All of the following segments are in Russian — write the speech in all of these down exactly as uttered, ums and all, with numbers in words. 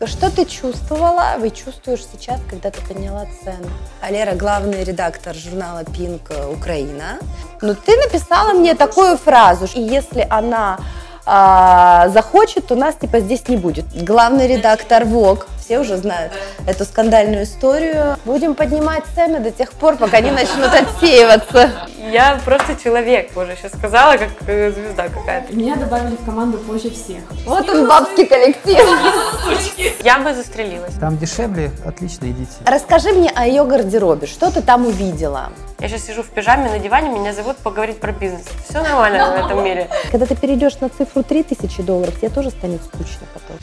Что ты чувствовала, вы чувствуешь сейчас, когда ты подняла цену? Алера, главный редактор журнала Pink Украина. Ну, ты написала мне такую фразу, и если она а, захочет, то нас типа здесь не будет. Главный редактор Vogue, все уже знают эту скандальную историю. Будем поднимать цены до тех пор, пока не начнут отсеиваться. Я просто человек, уже сейчас сказала, как звезда какая-то. Меня добавили в команду позже всех. Вот он, бабский коллектив. Я бы застрелилась. Там дешевле, отлично, идите. Расскажи мне о ее гардеробе, что ты там увидела? Я сейчас сижу в пижаме на диване, меня зовут поговорить про бизнес. Все нормально в этом мире. Когда ты перейдешь на цифру три тысячи долларов, тебе тоже станет скучно потом.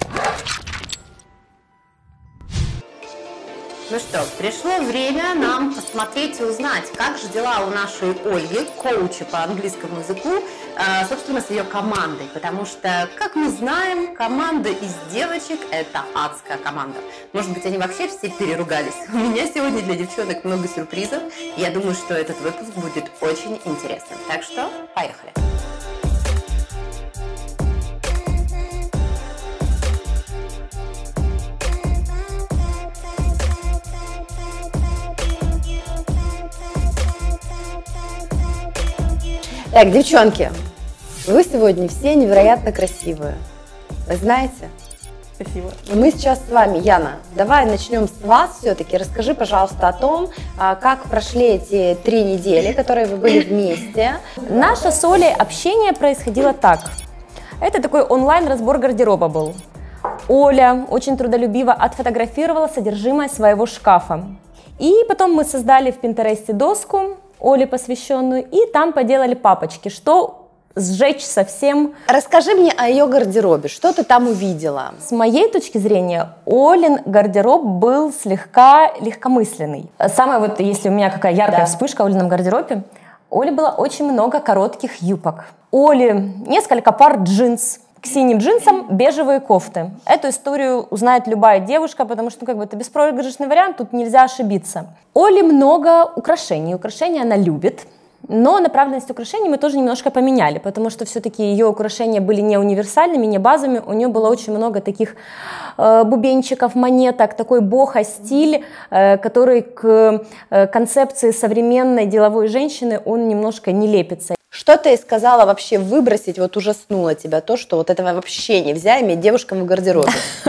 Ну что, пришло время нам посмотреть и узнать, как же дела у нашей Ольги, коуча по английскому языку, э, собственно, с ее командой. Потому что, как мы знаем, команда из девочек – это адская команда. Может быть, они вообще все переругались. У меня сегодня для девчонок много сюрпризов. Я думаю, что этот выпуск будет очень интересным. Так что, поехали! Так, девчонки, вы сегодня все невероятно красивые. Вы знаете? Спасибо. Мы сейчас с вами, Яна, давай начнем с вас все-таки. Расскажи, пожалуйста, о том, как прошли эти три недели, которые вы были вместе. Наше с Олей общение происходило так. Это такой онлайн-разбор гардероба был. Оля очень трудолюбиво отфотографировала содержимое своего шкафа. И потом мы создали в Пинтересте доску, Оле посвященную, и там поделали папочки, что сжечь совсем. Расскажи мне о ее гардеробе, что ты там увидела? С моей точки зрения, Олин гардероб был слегка легкомысленный. Самая вот, если у меня какая яркая да. вспышка в Олином гардеробе, у Оли было очень много коротких юбок. У Оли несколько пар джинс. К синим джинсам бежевые кофты. Эту историю узнает любая девушка, потому что ну, как бы, это беспроигрышный вариант, тут нельзя ошибиться. Оли много украшений. Украшения она любит, но направленность украшений мы тоже немножко поменяли, потому что все-таки ее украшения были не универсальными, не базовыми. У нее было очень много таких э, бубенчиков, монеток, такой бохо-стиль, э, который к э, концепции современной деловой женщины он немножко не лепится. Что ты сказала вообще выбросить, вот ужаснуло тебя то, что вот этого вообще нельзя иметь девушкам в гардеробе?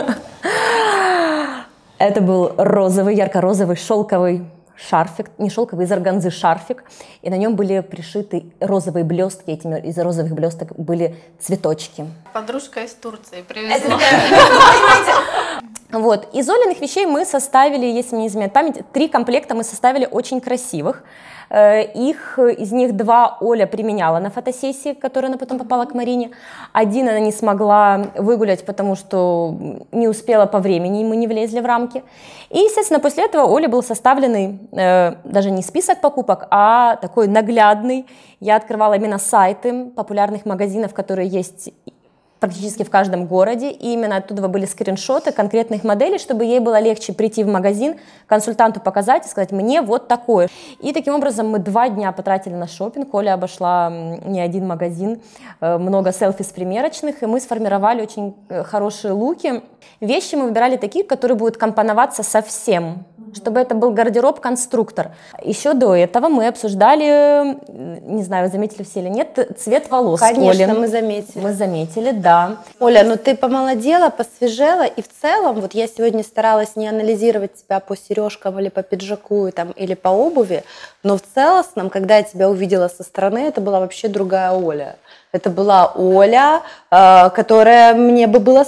Это был розовый, ярко-розовый шелковый шарфик, не шелковый, из органзы шарфик, и на нем были пришиты розовые блестки, этими из розовых блесток были цветочки. Подружка из Турции привезла. Вот, из Олиных вещей мы составили, если мне не изменяет память, три комплекта мы составили очень красивых. Их, из них два Оля применяла на фотосессии, которая она потом попала к Марине. Один она не смогла выгулять, потому что не успела по времени, и мы не влезли в рамки. И, естественно, после этого Оле был составленный э, даже не список покупок, а такой наглядный. Я открывала именно сайты популярных магазинов, которые есть практически в каждом городе, и именно оттуда были скриншоты конкретных моделей, чтобы ей было легче прийти в магазин, консультанту показать и сказать, мне вот такое. И таким образом мы два дня потратили на шопинг, Оля обошла не один магазин, много селфи с примерочных, и мы сформировали очень хорошие луки. Вещи мы выбирали такие, которые будут компоноваться со всем, чтобы это был гардероб-конструктор. Еще до этого мы обсуждали, не знаю, заметили все или нет, цвет волос. Конечно, Оли. мы заметили. Мы заметили, да. Оля, ну ты помолодела, посвежела, и в целом, вот я сегодня старалась не анализировать тебя по сережкам или по пиджаку там, или по обуви, но в целостном, когда я тебя увидела со стороны, это была вообще другая Оля. Это была Оля, э, которая мне бы было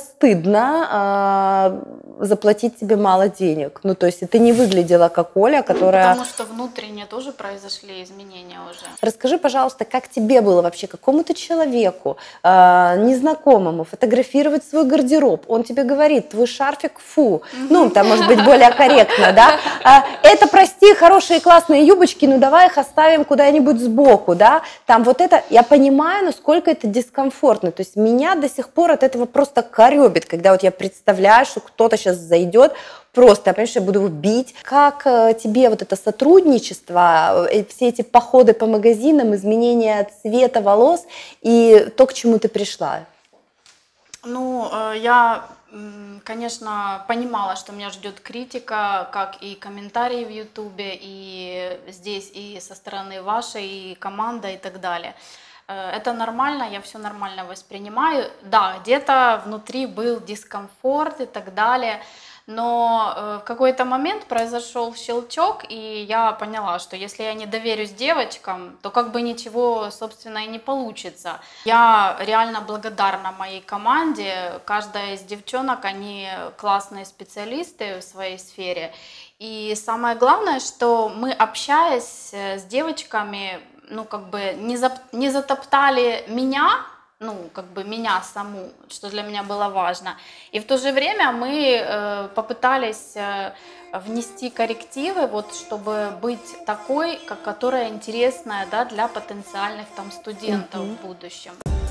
стыдно э, заплатить тебе мало денег. Ну, то есть ты не выглядела как Оля, которая... Потому что внутренне тоже произошли изменения уже. Расскажи, пожалуйста, как тебе было вообще, какому-то человеку, э, незнакомому, фотографировать свой гардероб? Он тебе говорит, твой шарфик, фу. Ну, там, может быть, более корректно, да? Это, прости, хорошие классные юбочки, ну, давай их оставим куда-нибудь сбоку, да? Там вот это, я понимаю, насколько это дискомфортно. То есть меня до сих пор от этого просто корёбит, когда вот я представляю, что кто-то сейчас зайдет, просто, понимаешь, я буду его бить. Как тебе вот это сотрудничество, все эти походы по магазинам, изменение цвета волос и то, к чему ты пришла? Ну, я конечно, понимала, что меня ждет критика, как и комментарии в Ютубе, и здесь, и со стороны вашей, и команды, и так далее. Это нормально, я все нормально воспринимаю. Да, где-то внутри был дискомфорт и так далее, но в какой-то момент произошел щелчок, и я поняла, что если я не доверюсь девочкам, то как бы ничего, собственно, и не получится. Я реально благодарна моей команде, каждая из девчонок, они классные специалисты в своей сфере. И самое главное, что мы, общаясь с девочками, ну, как бы не, зап, не затоптали меня, ну, как бы меня саму, что для меня было важно. И в то же время мы э, попытались э, внести коррективы, вот, чтобы быть такой, как, которая интересная, да, для потенциальных там студентов mm-hmm. в будущем.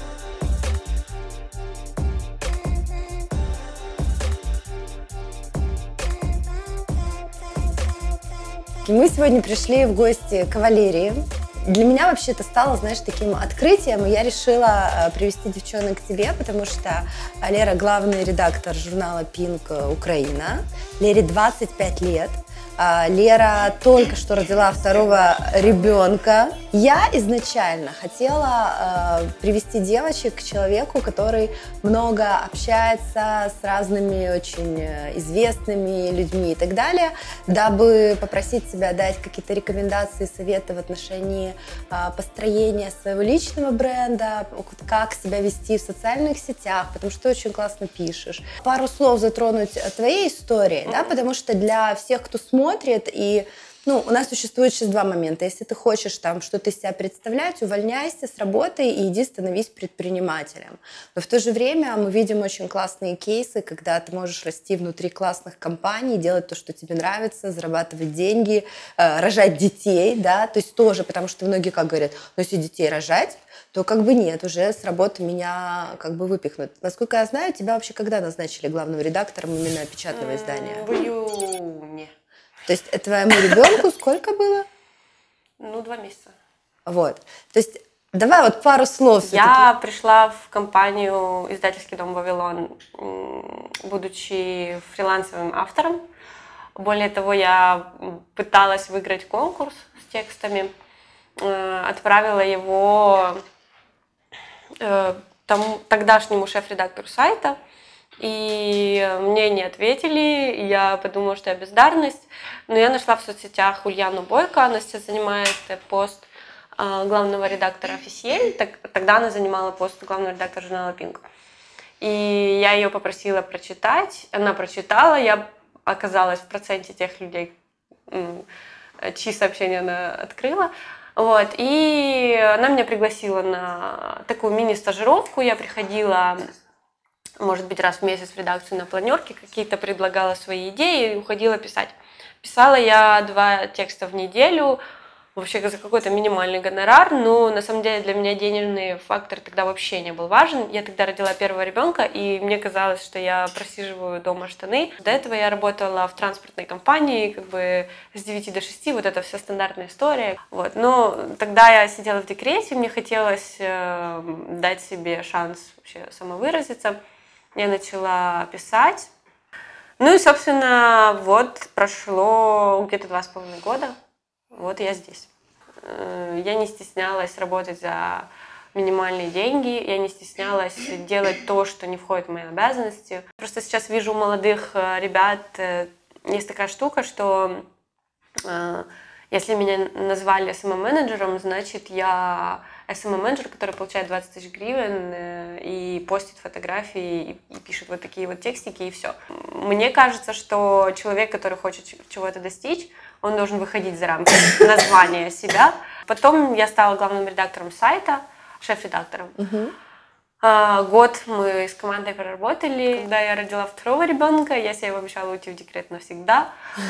Мы сегодня пришли в гости к Валерии. Для меня вообще это стало, знаешь, таким открытием, и я решила привести девчонок к тебе, потому что Лера – главный редактор журнала Pink Украина. Лере двадцать пять лет. Лера только что родила второго ребенка. Я изначально хотела э, привести девочек к человеку, который много общается с разными очень известными людьми и так далее, дабы попросить тебя дать какие-то рекомендации, советы в отношении э, построения своего личного бренда, как себя вести в социальных сетях, потому что ты очень классно пишешь. Пару слов затронуть твоей истории, да, потому что для всех, кто смотрит, смотрит, и ну, у нас существует сейчас два момента. Если ты хочешь там что-то из себя представлять, увольняйся с работы и иди становись предпринимателем. Но в то же время мы видим очень классные кейсы, когда ты можешь расти внутри классных компаний, делать то, что тебе нравится, зарабатывать деньги, э, рожать детей, да, то есть тоже, потому что многие как говорят, ну если детей рожать, то как бы нет, уже с работы меня как бы выпихнут. Насколько я знаю, тебя вообще когда назначили главным редактором именно печатного издания? В июне. То есть твоему ребенку сколько было? Ну, два месяца. Вот. То есть давай вот пару слов. Я пришла в компанию «Издательский дом Вавилон», будучи фрилансовым автором. Более того, я пыталась выиграть конкурс с текстами, отправила его тому, тогдашнему шеф-редактору сайта. И мне не ответили, я подумала, что я бездарность, но я нашла в соцсетях Ульяну Бойко, она сейчас занимает пост главного редактора «Офисель», тогда она занимала пост главного редактора журнала Pink. И я ее попросила прочитать, она прочитала, я оказалась в проценте тех людей, чьи сообщения она открыла. Вот, и она меня пригласила на такую мини-стажировку, я приходила... может быть, раз в месяц в редакцию на планерке, какие-то предлагала свои идеи и уходила писать. Писала я два текста в неделю, вообще за какой-то минимальный гонорар, но на самом деле для меня денежный фактор тогда вообще не был важен. Я тогда родила первого ребенка, и мне казалось, что я просиживаю дома штаны. До этого я работала в транспортной компании, как бы с девяти до шести, вот это вся стандартная история. Вот. Но тогда я сидела в декрете, мне хотелось э, дать себе шанс вообще самовыразиться. Я начала писать. Ну и, собственно, вот прошло где-то два с половиной года. Вот я здесь. Я не стеснялась работать за минимальные деньги. Я не стеснялась делать то, что не входит в мои обязанности. Просто сейчас вижу у молодых ребят, есть такая штука, что если меня назвали эс эм эм-менеджером, значит, я эс эм эм-менеджер, который получает двадцать тысяч гривен и постит фотографии, и пишет вот такие вот текстики, и все. Мне кажется, что человек, который хочет чего-то достичь, он должен выходить за рамки названия себя. Потом я стала главным редактором сайта, шеф-редактором. Uh-huh. Год мы с командой проработали. Когда я родила второго ребенка, я себе обещала уйти в декрет навсегда.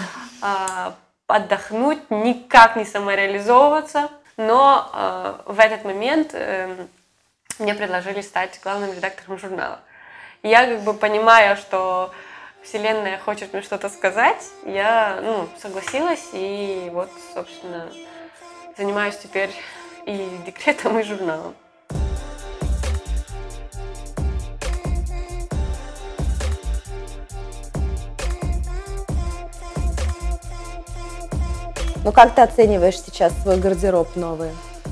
Отдохнуть, никак не самореализовываться. Но э, в этот момент э, мне предложили стать главным редактором журнала. И я как бы понимая, что вселенная хочет мне что-то сказать, я ну, согласилась и вот, собственно, занимаюсь теперь и декретом, и журналом. Ну как ты оцениваешь сейчас свой гардероб новый?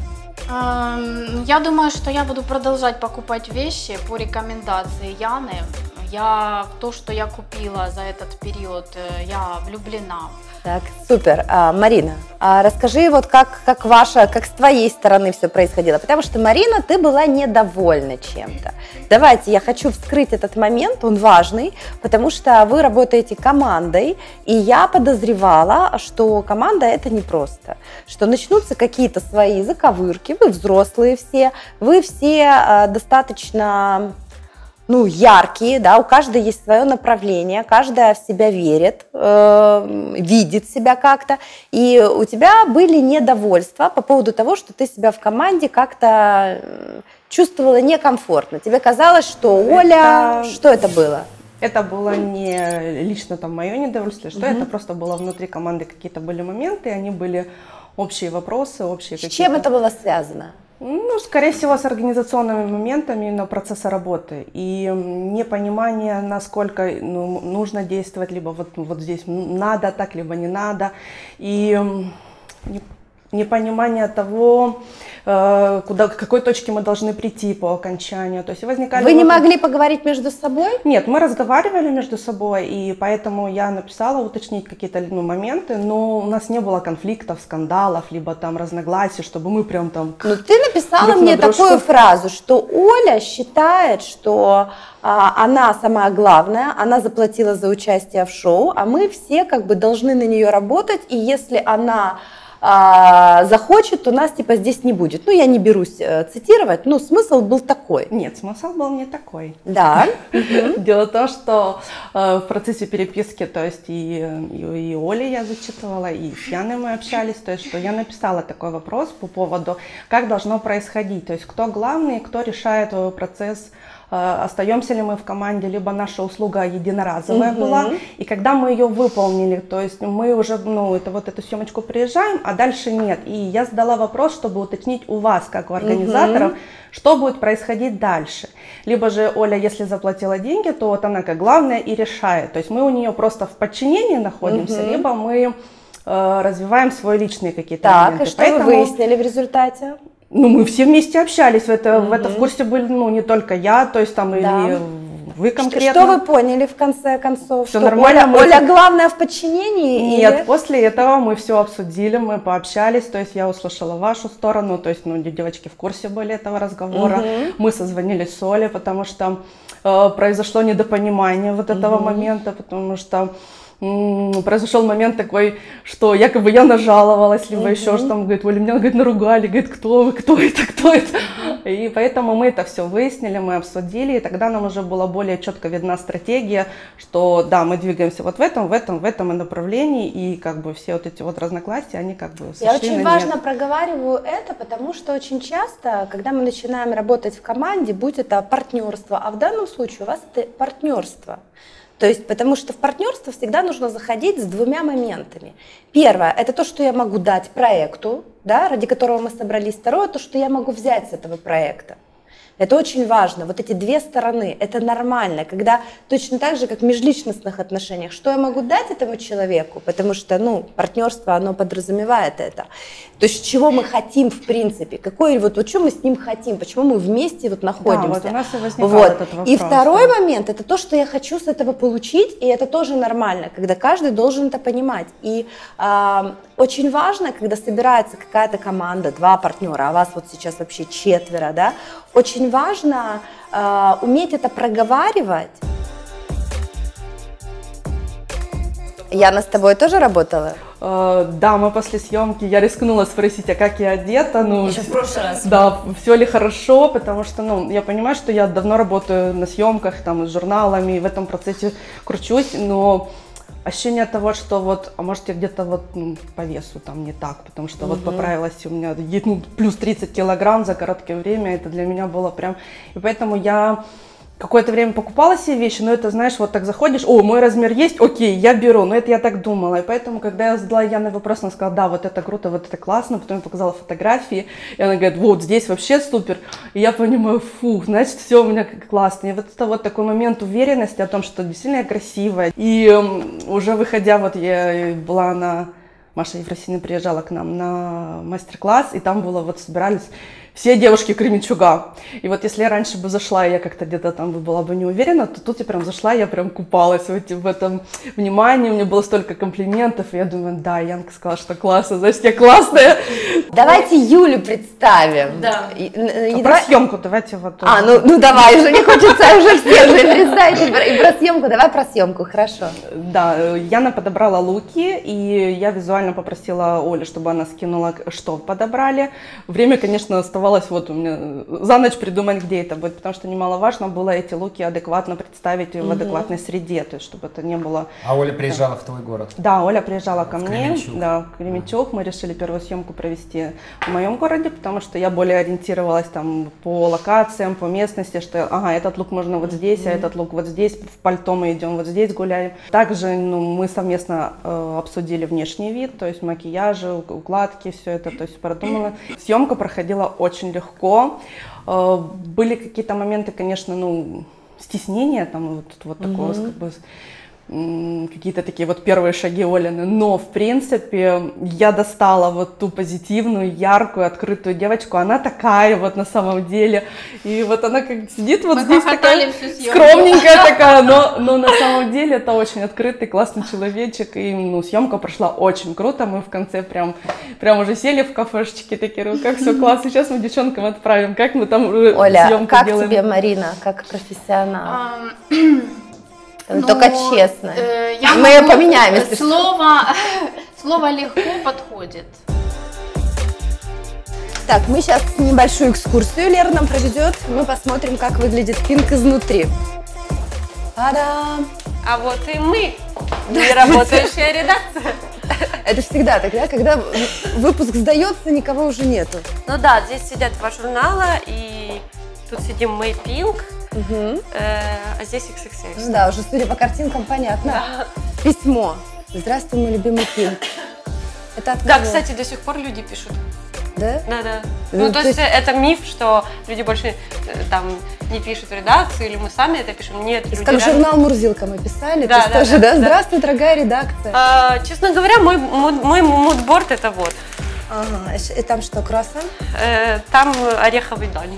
Эм, Я думаю, что я буду продолжать покупать вещи по рекомендации Яны. Я в то, что я купила за этот период, э, я влюблена. Так, супер. А, Марина, а расскажи, вот как, как ваша, как с твоей стороны все происходило, потому что, Марина, ты была недовольна чем-то. Давайте, я хочу вскрыть этот момент, он важный, потому что вы работаете командой, и я подозревала, что команда это непросто, что начнутся какие-то свои заковырки, вы взрослые все, вы все а, достаточно... ну, яркие, да, у каждой есть свое направление, каждая в себя верит, э, видит себя как-то, и у тебя были недовольства по поводу того, что ты себя в команде как-то чувствовала некомфортно. Тебе казалось, что Оля... Это... Что это было? Это было не лично там мое недовольство, что угу. это просто было внутри команды какие-то были моменты, они были общие вопросы, общие какие-то... С чем это было связано? Ну, скорее всего, с организационными моментами именно процесса работы и непонимание, насколько ну, нужно действовать, либо вот, вот здесь надо так, либо не надо, и непонимание того, куда, к какой точке мы должны прийти по окончанию. То есть возникали... Вы не могли поговорить между собой? Нет, мы разговаривали между собой, и поэтому я написала уточнить какие-то ну, моменты, но у нас не было конфликтов, скандалов, либо там разногласий, чтобы мы прям там... Ну ты написала мне такую фразу, что Оля считает, что а, она самая главная, она заплатила за участие в шоу, а мы все как бы должны на нее работать, и если она... А, захочет, то нас типа здесь не будет. Ну, я не берусь э, цитировать, но смысл был такой. Нет, смысл был не такой. Да. Дело в том, что э, в процессе переписки, то есть и, и, и Оле я зачитывала, и с Яной мы общались, то есть что я написала такой вопрос по поводу, как должно происходить, то есть кто главный, кто решает процесс, остаемся ли мы в команде, либо наша услуга единоразовая угу. была, и когда мы ее выполнили, то есть мы уже, ну, это вот эту съемочку приезжаем, а дальше нет, и я задала вопрос, чтобы уточнить у вас, как у организаторов, угу. что будет происходить дальше, либо же Оля, если заплатила деньги, то вот она как главная и решает, то есть мы у нее просто в подчинении находимся, угу. либо мы э, развиваем свои личные какие-то так, моменты. Так, и что Поэтому... вы выяснили в результате? Ну, мы все вместе общались, в, это, mm-hmm. в это в курсе были, ну, не только я, то есть там да. или вы конкретно. Что, что вы поняли в конце концов? Все что нормально. Оля, мы... Оля главная в подчинении? Нет, или... после этого мы все обсудили, мы пообщались, то есть я услышала вашу сторону, то есть, ну, девочки в курсе были этого разговора, mm-hmm. мы созвонились с Олей, потому что э, произошло недопонимание вот этого mm-hmm. момента, потому что произошел момент такой, что якобы я нажаловалась, либо uh-huh. еще что там, говорит, Оля, меня, говорит, наругали, говорит, кто вы, кто это, кто это, uh-huh. и поэтому мы это все выяснили, мы обсудили, и тогда нам уже была более четко видна стратегия, что да, мы двигаемся вот в этом, в этом, в этом направлении, и как бы все вот эти вот разногласия, они как бы сошли Я очень на важно нет. проговариваю это, потому что очень часто, когда мы начинаем работать в команде, будь это партнерство, а в данном случае у вас это партнерство. То есть, потому что в партнерство всегда нужно заходить с двумя моментами. Первое – это то, что я могу дать проекту, да, ради которого мы собрались. Второе – то, что я могу взять с этого проекта. Это очень важно. Вот эти две стороны – это нормально, когда точно так же, как в межличностных отношениях, что я могу дать этому человеку, потому что, ну, партнерство, оно подразумевает это. То есть, чего мы хотим в принципе, какой, вот, вот что мы с ним хотим, почему мы вместе вот находимся. Да, вот у нас и возникает вот. этот вопрос. И второй момент – это то, что я хочу с этого получить, и это тоже нормально, когда каждый должен это понимать. И э, очень важно, когда собирается какая-то команда, два партнера, а вас вот сейчас вообще четверо, да, очень важно э, уметь это проговаривать. Яна с тобой тоже работала? Uh, да, мы после съемки, я рискнула спросить, а как я одета, ну, еще в прошлый раз. Да, все ли хорошо, потому что, ну, я понимаю, что я давно работаю на съемках, там, с журналами, и в этом процессе кручусь, но ощущение того, что вот, а может я где-то вот ну, по весу там не так, потому что угу. вот поправилась у меня ну, плюс тридцать килограмм за короткое время, это для меня было прям, и поэтому я какое-то время покупала себе вещи, но это, знаешь, вот так заходишь, о, мой размер есть, окей, я беру, но это я так думала, и поэтому, когда я задала Яне вопрос, она сказала, да, вот это круто, вот это классно, потом я показала фотографии, и она говорит, вот здесь вообще супер, и я понимаю, фу, значит, все у меня классно, и вот это вот такой момент уверенности о том, что действительно я красивая, и уже выходя, вот я была на Маша Ефросинья приезжала к нам на мастер-класс, и там было, вот собирались все девушки Кременчуга. И вот если я раньше бы зашла, и я как-то где-то там была бы не уверена, то тут я прям зашла, я прям купалась в, в этом внимании, у меня было столько комплиментов, и я думаю, да, Янка сказала, что классно, значит, я классная. Давайте Юлю представим. Да. И, А и про давай... съемку давайте вот. А, ну, ну давай, уже не хочется уже всех же представить. И про, и про съемку, давай про съемку, хорошо. Да, Яна подобрала луки, и я визуально попросила Олю, чтобы она скинула, что подобрали. Время, конечно, оставалось вот у меня за ночь придумать, где это будет, потому что немаловажно было эти луки адекватно представить в адекватной среде, то есть чтобы это не было... А Оля приезжала в твой город? Да, Оля приезжала ко в мне, Кременчуг. да, в Кременчуг. Мы решили первую съемку провести в моем городе, потому что я более ориентировалась там по локациям, по местности, что ага, этот лук можно вот здесь, mm-hmm. а этот лук вот здесь, в пальто мы идем вот здесь гуляем. Также ну, мы совместно э, обсудили внешний вид, то есть макияжи, укладки, все это, то есть продумано. Съемка проходила очень очень легко. Были какие-то моменты, конечно, ну, стеснения, там вот, вот такого, mm-hmm. как бы, какие-то такие вот первые шаги Олины, но в принципе я достала вот ту позитивную, яркую, открытую девочку, она такая вот на самом деле, и вот она как сидит вот Мы здесь такая скромненькая скромненькая такая, но, но на самом деле это очень открытый, классный человечек, и ну, съемка прошла очень круто, мы в конце прям, прям уже сели в кафешечке, такие, ну как все классно, сейчас мы девчонкам отправим, как мы там Оля, съемку как делаем. тебе, Марина, как профессионал? Ну, только честно. Э, я Мы могу... поменяем, если слово, слово легко подходит. Так, мы сейчас небольшую экскурсию Лера нам проведет. Мы посмотрим, как выглядит Pink изнутри. Та-дам! А вот и мы, не работающая редакция. Это всегда тогда, когда выпуск сдается, никого уже нету. Ну да, здесь сидят два журнала, и тут сидим мы, Pink, Угу. э, а здесь икс икс эль. Ну да, уже судя по картинкам понятно. Да. Письмо. Здравствуй, мой любимый Pink. Это от Да, кого? кстати, до сих пор люди пишут. Да? Да, да. Ну, Ну, то то есть это миф, что люди больше э, там не пишут в редакцию, или мы сами это пишем. Нет, люди Как реально- журнал «Мурзилка» мы писали, Да, то есть да, тоже, да, да? да. Здравствуй, дорогая редакция. А, честно говоря, мой, муд- мой мудборд это вот. Ага, и там что, круассан? Э, там ореховый даниш.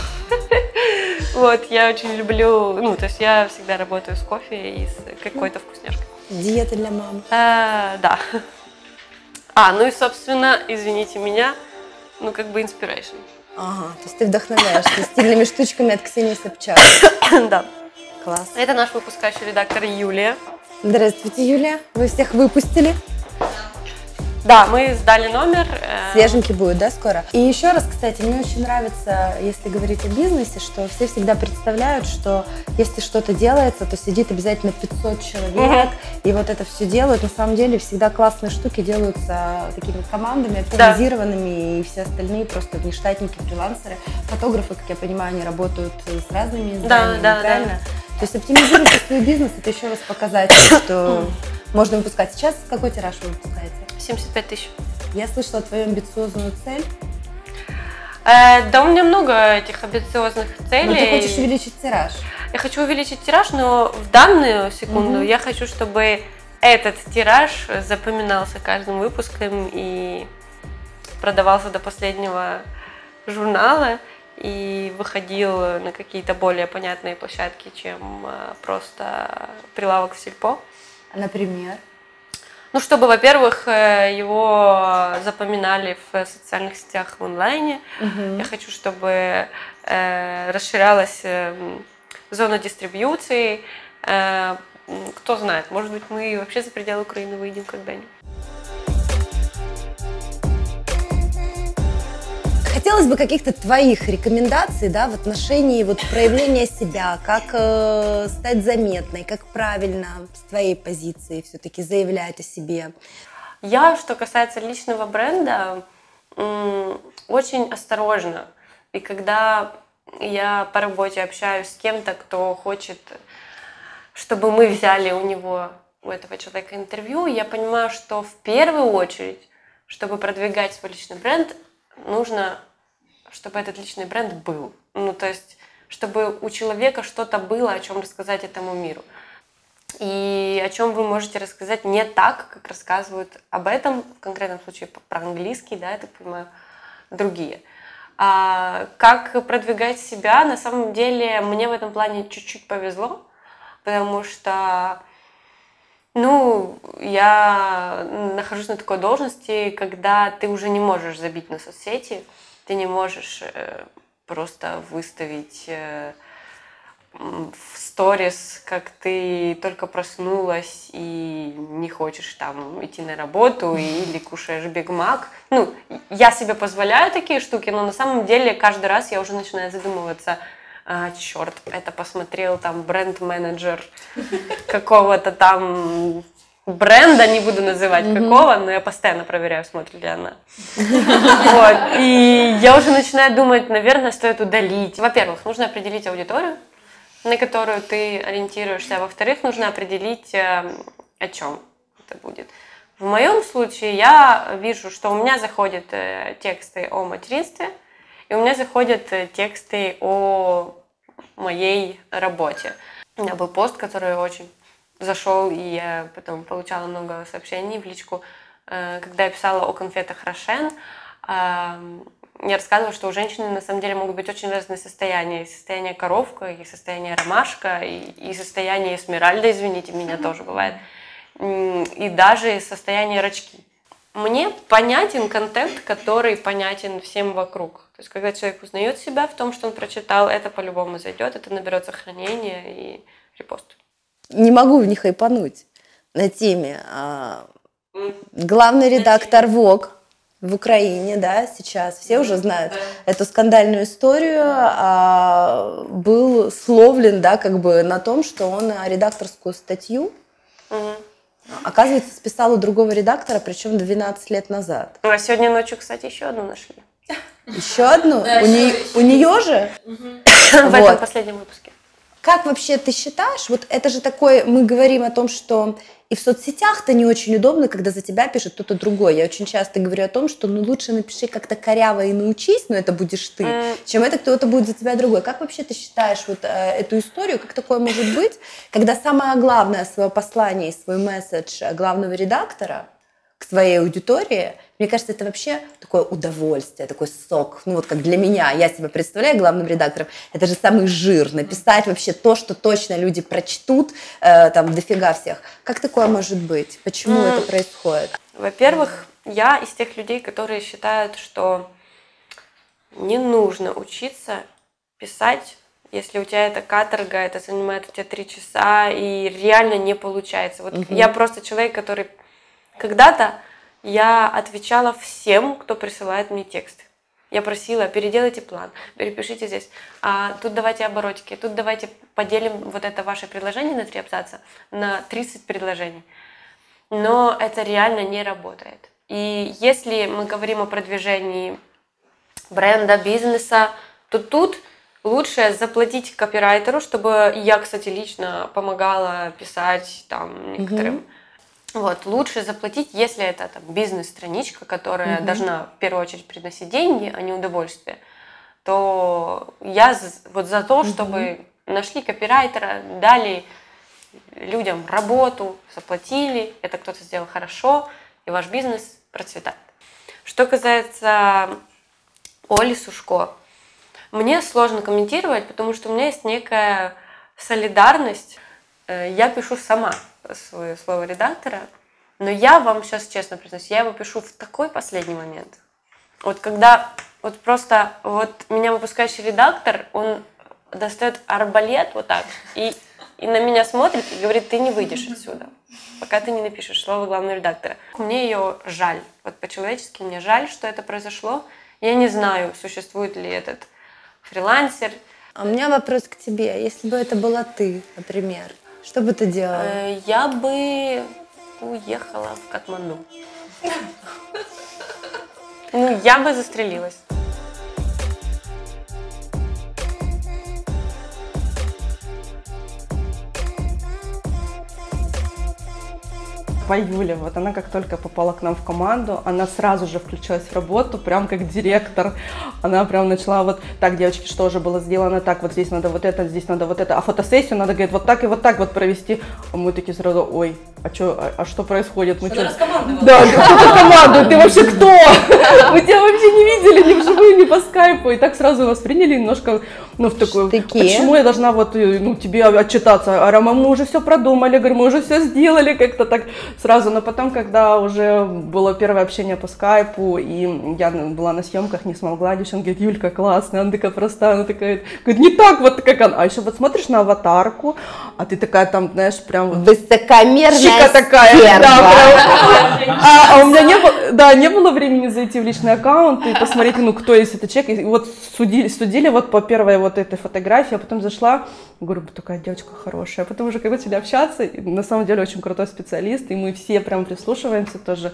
Вот, я очень люблю, ну, то есть я всегда работаю с кофе и с какой-то вкусняшкой. Диета для мам. Э, Да. А, ну и, собственно, извините меня, ну, как бы inspiration. Ага, то есть ты вдохновляешься стильными штучками от Ксении Собчак. Да. Класс. Это наш выпускающий редактор Юлия. Здравствуйте, Юлия. Вы всех выпустили. Да, мы сдали номер. э, Свеженький будет, да, скоро? И еще раз, кстати, мне очень нравится, если говорить о бизнесе, что все всегда представляют, что если что-то делается, то сидит обязательно пятьсот человек, и вот это все делают. На самом деле всегда классные штуки делаются такими командами, оптимизированными, и все остальные просто внештатники, фрилансеры. Фотографы, как я понимаю, они работают с разными изданиями, да, правильно? То есть оптимизируйте свой бизнес, это еще раз показатель, что можно выпускать. Сейчас какой тираж вы выпускаете? семьдесят пять тысяч. Я слышала твою амбициозную цель. Э, да, у меня много этих амбициозных целей. Но ты хочешь увеличить тираж. Я хочу увеличить тираж, но в данную секунду Мгм. я хочу, чтобы этот тираж запоминался каждым выпуском и продавался до последнего журнала и выходил на какие-то более понятные площадки, чем э, просто прилавок в сельпо. Например? Ну, чтобы, во-первых, э, его запоминали в социальных сетях в онлайне. Мгм. Я хочу, чтобы э, расширялась э, зона дистрибьюции. Э, м, кто знает, может быть, мы вообще за пределы Украины выйдем когда-нибудь. Хотелось бы каких-то твоих рекомендаций, да, в отношении вот проявления себя, как э, стать заметной, как правильно с твоей позиции все-таки заявлять о себе. Я, что касается личного бренда, м, очень осторожна. И когда я по работе общаюсь с кем-то, кто хочет, чтобы мы взяли у него, у этого человека интервью, я понимаю, что в первую очередь, чтобы продвигать свой личный бренд, нужно, чтобы этот личный бренд был. Ну, то есть, чтобы у человека что-то было, о чем рассказать этому миру. и о чем вы можете рассказать не так, как рассказывают об этом, в конкретном случае про английский, да, я так понимаю, другие. А как продвигать себя, на самом деле мне в этом плане чуть-чуть повезло, потому что, ну, я нахожусь на такой должности, когда ты уже не можешь забить на соцсети, ты не можешь просто выставить в сторис, как ты только проснулась и не хочешь там идти на работу или кушаешь Биг Мак. Ну, я себе позволяю такие штуки, но на самом деле каждый раз я уже начинаю задумываться, а, черт, это посмотрел там бренд-менеджер какого-то там бренда, не буду называть mm-hmm. какого, но я постоянно проверяю, смотрит ли она. Вот. И я уже начинаю думать, наверное, стоит удалить. Во-первых, нужно определить аудиторию, на которую ты ориентируешься, а во-вторых, нужно определить, о чем это будет. В моем случае я вижу, что у меня заходят тексты о материнстве, и у меня заходят тексты о моей работе. У меня был пост, который очень зашел, и я потом получала много сообщений в личку, когда я писала о конфетах Рошен. Я рассказывала, что у женщины на самом деле могут быть очень разные состояния. И состояние коровка, и состояние ромашка, и, и состояние эсмеральда, извините, меня тоже бывает. И даже состояние рачки. Мне понятен контент, который понятен всем вокруг. То есть, когда человек узнает себя в том, что он прочитал, это по-любому зайдет, это наберет сохранение и репост. Не могу в них хайпануть на теме. Главный редактор Vogue в Украине, да, сейчас все уже знают да. эту скандальную историю, а, был словлен, да, как бы на том, что он редакторскую статью, угу. оказывается, списал у другого редактора, причем двенадцать лет назад. А сегодня ночью, кстати, еще одну нашли. Еще одну? Да, у, не, у нее же? Угу. В вот. этом последнем выпуске. Как вообще ты считаешь, вот это же такое, мы говорим о том, что и в соцсетях-то не очень удобно, когда за тебя пишет кто-то другой. Я очень часто говорю о том, что ну лучше напиши как-то коряво и научись, но это будешь ты, mm. чем это кто-то будет за тебя другой. Как вообще ты считаешь вот э, эту историю, как такое может быть, когда самое главное свое послание и свой месседж главного редактора к своей аудитории, мне кажется, это вообще такое удовольствие, такой сок. Ну вот как для меня, я себя представляю главным редактором, это же самый жир, написать вообще то, что точно люди прочтут, э, там дофига всех. Как такое может быть? Почему mm. это происходит? Во-первых, я из тех людей, которые считают, что не нужно учиться писать, если у тебя это каторга, это занимает у тебя три часа и реально не получается. Вот mm-hmm. я просто человек, который когда-то я отвечала всем, кто присылает мне тексты. Я просила, переделайте план, перепишите здесь, а тут давайте оборотики, тут давайте поделим вот это ваше предложение на три абзаца на тридцать предложений. Но это реально не работает. И если мы говорим о продвижении бренда, бизнеса, то тут лучше заплатить копирайтеру, чтобы я, кстати, лично помогала писать там некоторым. Mm-hmm. Вот, лучше заплатить, если это там, бизнес-страничка, которая mm-hmm. должна в первую очередь приносить деньги, а не удовольствие, то я за, вот за то, чтобы mm-hmm. нашли копирайтера, дали людям работу, заплатили, это кто-то сделал хорошо, и ваш бизнес процветает. Что касается Оли Сушко, мне сложно комментировать, потому что у меня есть некая солидарность. Я пишу сама свое слово редактора, но я вам сейчас честно признаюсь, я его пишу в такой последний момент. Вот когда вот просто вот меня выпускающий редактор, он достает арбалет вот так и, и на меня смотрит и говорит, ты не выйдешь отсюда, пока ты не напишешь слово главного редактора. Мне ее жаль, вот по-человечески мне жаль, что это произошло. Я не знаю, существует ли этот фрилансер. А у меня вопрос к тебе. Если бы это была ты, например, что бы ты делала? Я бы уехала в Катманду. Ну, я бы застрелилась. по Юле, вот она как только попала к нам в команду, она сразу же включилась в работу, прям как директор. Она прям начала вот, так, девочки, что уже было сделано, так, вот здесь надо вот это, здесь надо вот это, а фотосессию надо, говорит, вот так и вот так вот провести. А мы такие сразу, ой, а, чё, а, а что происходит? Мы что? Да, кто-то командует, ты вообще кто? Мы тебя вообще не видели ни вживую, ни по скайпу. И так сразу восприняли немножко, ну, в такую, почему я должна вот, ну, тебе отчитаться? А мы уже все продумали, говорю, мы уже все сделали, как-то так сразу. Но потом, когда уже было первое общение по скайпу, и я была на съемках, не смогла, девчонка говорит, Юлька, классная, она такая простая, она такая, говорит, не так вот, как она. А еще вот смотришь на аватарку, а ты такая там, знаешь, прям... Высокомерная чика такая, да, прям. А, а у меня не было, да, не было времени зайти в личный аккаунт и посмотреть, ну, кто есть этот человек. И вот судили, судили вот по первой вот этой фотографии, а потом зашла, говорю, такая девочка хорошая. А потом уже как начали общаться, и на самом деле очень крутой специалист, и мы все прям прислушиваемся тоже,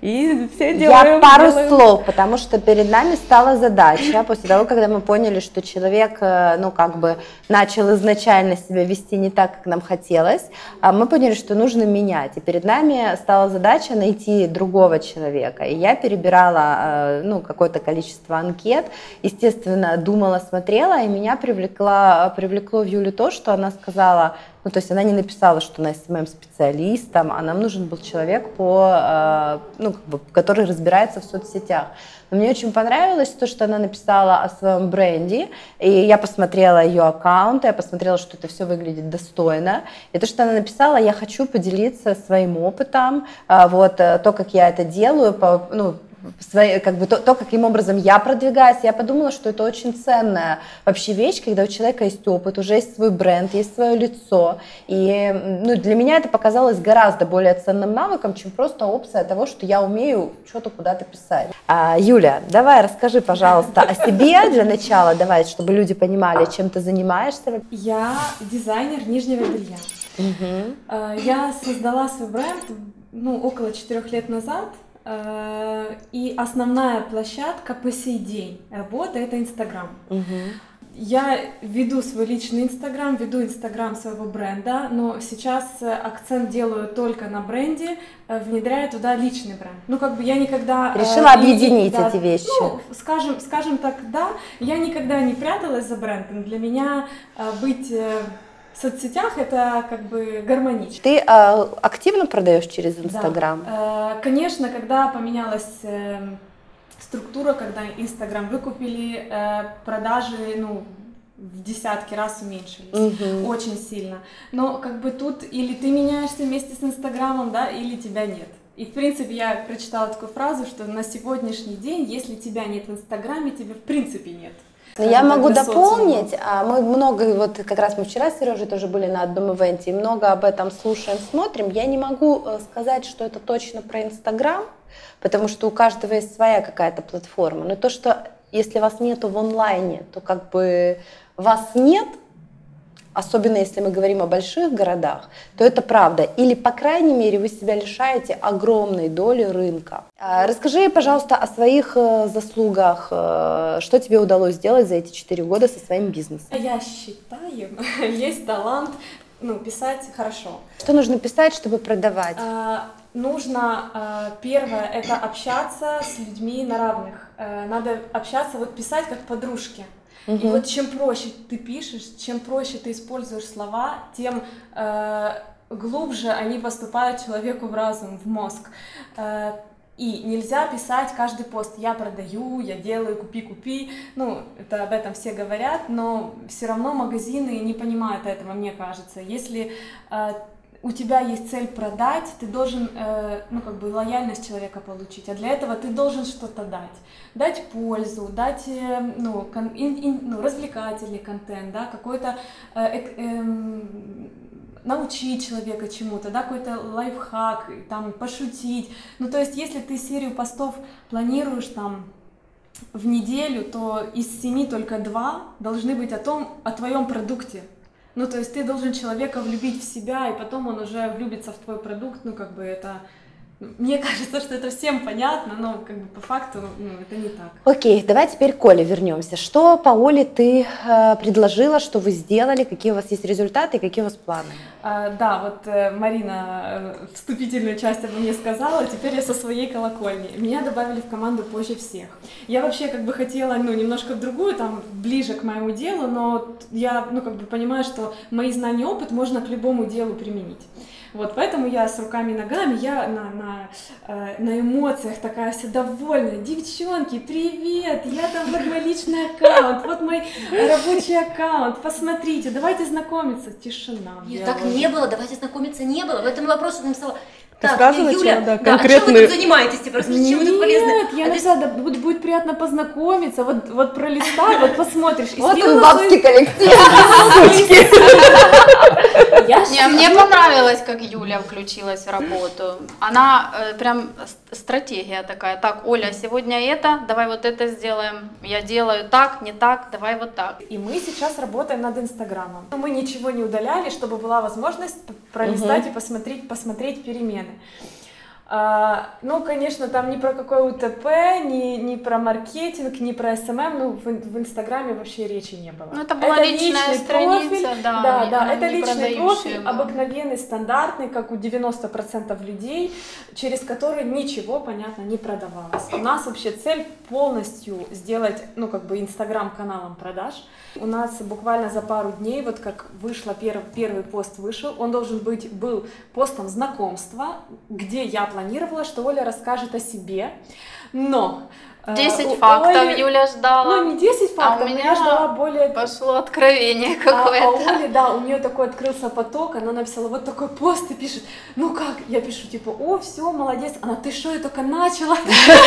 и все делаем. Я пару делаем. слов, потому что перед нами стала задача, после того, когда мы поняли, что человек, ну, как бы начал изначально себя вести не так, как нам хотелось, мы поняли, что нужно менять, и перед нами стала задача найти другого человека, и я перебирала, ну, какое-то количество анкет, естественно, думала, смотрела, и меня привлекла, привлекло в Юле то, что она сказала, ну, то есть она не написала, что она эс эм эм-специалистом, а нам нужен был человек, по, ну, как бы, который разбирается в соцсетях. Но мне очень понравилось то, что она написала о своем бренде, и я посмотрела ее аккаунт, я посмотрела, что это все выглядит достойно, и то, что она написала, я хочу поделиться своим опытом, вот, то, как я это делаю, по, ну, свои, как бы то, то, каким образом я продвигаюсь, я подумала, что это очень ценная вообще вещь, когда у человека есть опыт, уже есть свой бренд, есть свое лицо, и, ну, для меня это показалось гораздо более ценным навыком, чем просто опция того, что я умею что-то куда-то писать. А, Юля, давай расскажи, пожалуйста, о себе для начала, давай, чтобы люди понимали, чем ты занимаешься. Я дизайнер нижнего белья. Угу. Я создала свой бренд, ну, около четырех лет назад. И основная площадка по сей день работы — это Инстаграм. Угу. Я веду свой личный Инстаграм, веду Инстаграм своего бренда, но сейчас акцент делаю только на бренде, внедряю туда личный бренд. Ну, как бы я никогда... Решила э, объединить да, эти вещи. Ну, скажем, скажем так, да, я никогда не пряталась за брендом. Для меня э, быть... Э, В соцсетях это как бы гармонично. Ты э, активно продаешь через Инстаграм? Да. Э, конечно, когда поменялась э, структура, когда Инстаграм выкупили, э, продажи, ну, в десятки раз уменьшились, угу. Очень сильно. Но как бы тут или ты меняешься вместе с Инстаграмом, да, или тебя нет. И в принципе я прочитала такую фразу, что на сегодняшний день, если тебя нет в Инстаграме, тебя в принципе нет. Я могу дополнить, мы много, вот как раз мы вчера с Сережей тоже были на одном ивенте, и много об этом слушаем, смотрим. Я не могу сказать, что это точно про Инстаграм, потому что у каждого есть своя какая-то платформа. Но то, что если вас нету в онлайне, то как бы вас нет, особенно если мы говорим о больших городах, то это правда. Или, по крайней мере, вы себя лишаете огромной доли рынка. Расскажи, пожалуйста, о своих заслугах. Что тебе удалось сделать за эти четыре года со своим бизнесом? Я считаю, есть талант, ну, писать хорошо. Что нужно писать, чтобы продавать? А, нужно, первое, это общаться с людьми на равных. Надо общаться, вот писать как подружки. Uh-huh. И вот чем проще ты пишешь, чем проще ты используешь слова, тем э, глубже они поступают человеку в разум, в мозг. Э, и нельзя писать каждый пост «я продаю», «я делаю», «купи-купи». Ну, это об этом все говорят, но все равно магазины не понимают этого, мне кажется. Если э, у тебя есть цель продать, ты должен, э, ну, как бы лояльность человека получить, а для этого ты должен что-то дать. Дать пользу, дать, э, ну, кон, ин, ин, ну, развлекательный контент, да, какой-то, э, э, э, научить человека чему-то, да, какой-то лайфхак, там, пошутить. Ну, то есть, если ты серию постов планируешь там в неделю, то из семи только два должны быть о том, о твоем продукте. Ну, то есть ты должен человека влюбить в себя, и потом он уже влюбится в твой продукт, ну, как бы это Мне кажется, что это всем понятно, но как бы по факту ну, это не так. Окей, давай теперь к Оле вернемся. Что по Оле ты э, предложила, что вы сделали, какие у вас есть результаты и какие у вас планы? А, да, вот э, Марина э, вступительную часть обо мне сказала, теперь я со своей колокольни. Меня добавили в команду позже всех. Я вообще как бы хотела, ну, немножко в другую, там, ближе к моему делу, но я, ну, как бы понимаю, что мои знания и опыт можно к любому делу применить. Вот, поэтому я с руками и ногами, я на, на, э, на эмоциях такая вся довольная. Девчонки, привет, я там, вот мой личный аккаунт, вот мой рабочий аккаунт, посмотрите, давайте знакомиться. Тишина. Нет, так не было, давайте знакомиться не было. В этом вопросе я написала, так, сразу Юля, начала, да, да, а чем вы тут занимаетесь? Типа, расскажите, чем вы тут полезны? Нет, я А написала, да, будет, будет приятно познакомиться, вот, вот пролистай, вот посмотришь. И Вот скинула он, бабский свой- коллектив. Я Не, мне понравилось, как Юля включилась в работу. Она э, прям с- стратегия такая. Так, Оля, сегодня это, давай вот это сделаем. Я делаю так, не так, давай вот так. И мы сейчас работаем над Инстаграмом. Мы ничего не удаляли, чтобы была возможность п- пролистать и посмотреть, посмотреть перемены. А, ну, конечно, там ни про какой УТП, ни, ни про маркетинг, ни про СММ, ну, в, в Инстаграме вообще речи не было. Ну, это была личная личный страница, профиль, да, да, не- да, это не личный продающая профиль, была. обыкновенный, стандартный, как у девяноста процентов людей, через который ничего, понятно, не продавалось. У нас вообще цель полностью сделать, ну, как бы Инстаграм каналом продаж. У нас буквально за пару дней, вот как вышло, первый, первый пост вышел, он должен быть, был постом знакомства, где я планировала, что Оля расскажет о себе, но... э, Десять у фактов Оли- Юля ждала. Ну, не десять фактов, а у но меня я ждала более... пошло откровение А, а у какое-то. Оли, да, у нее такой открылся поток, она написала вот такой пост и пишет, ну как, я пишу типа, о, все, молодец, она, ты что, я только начала?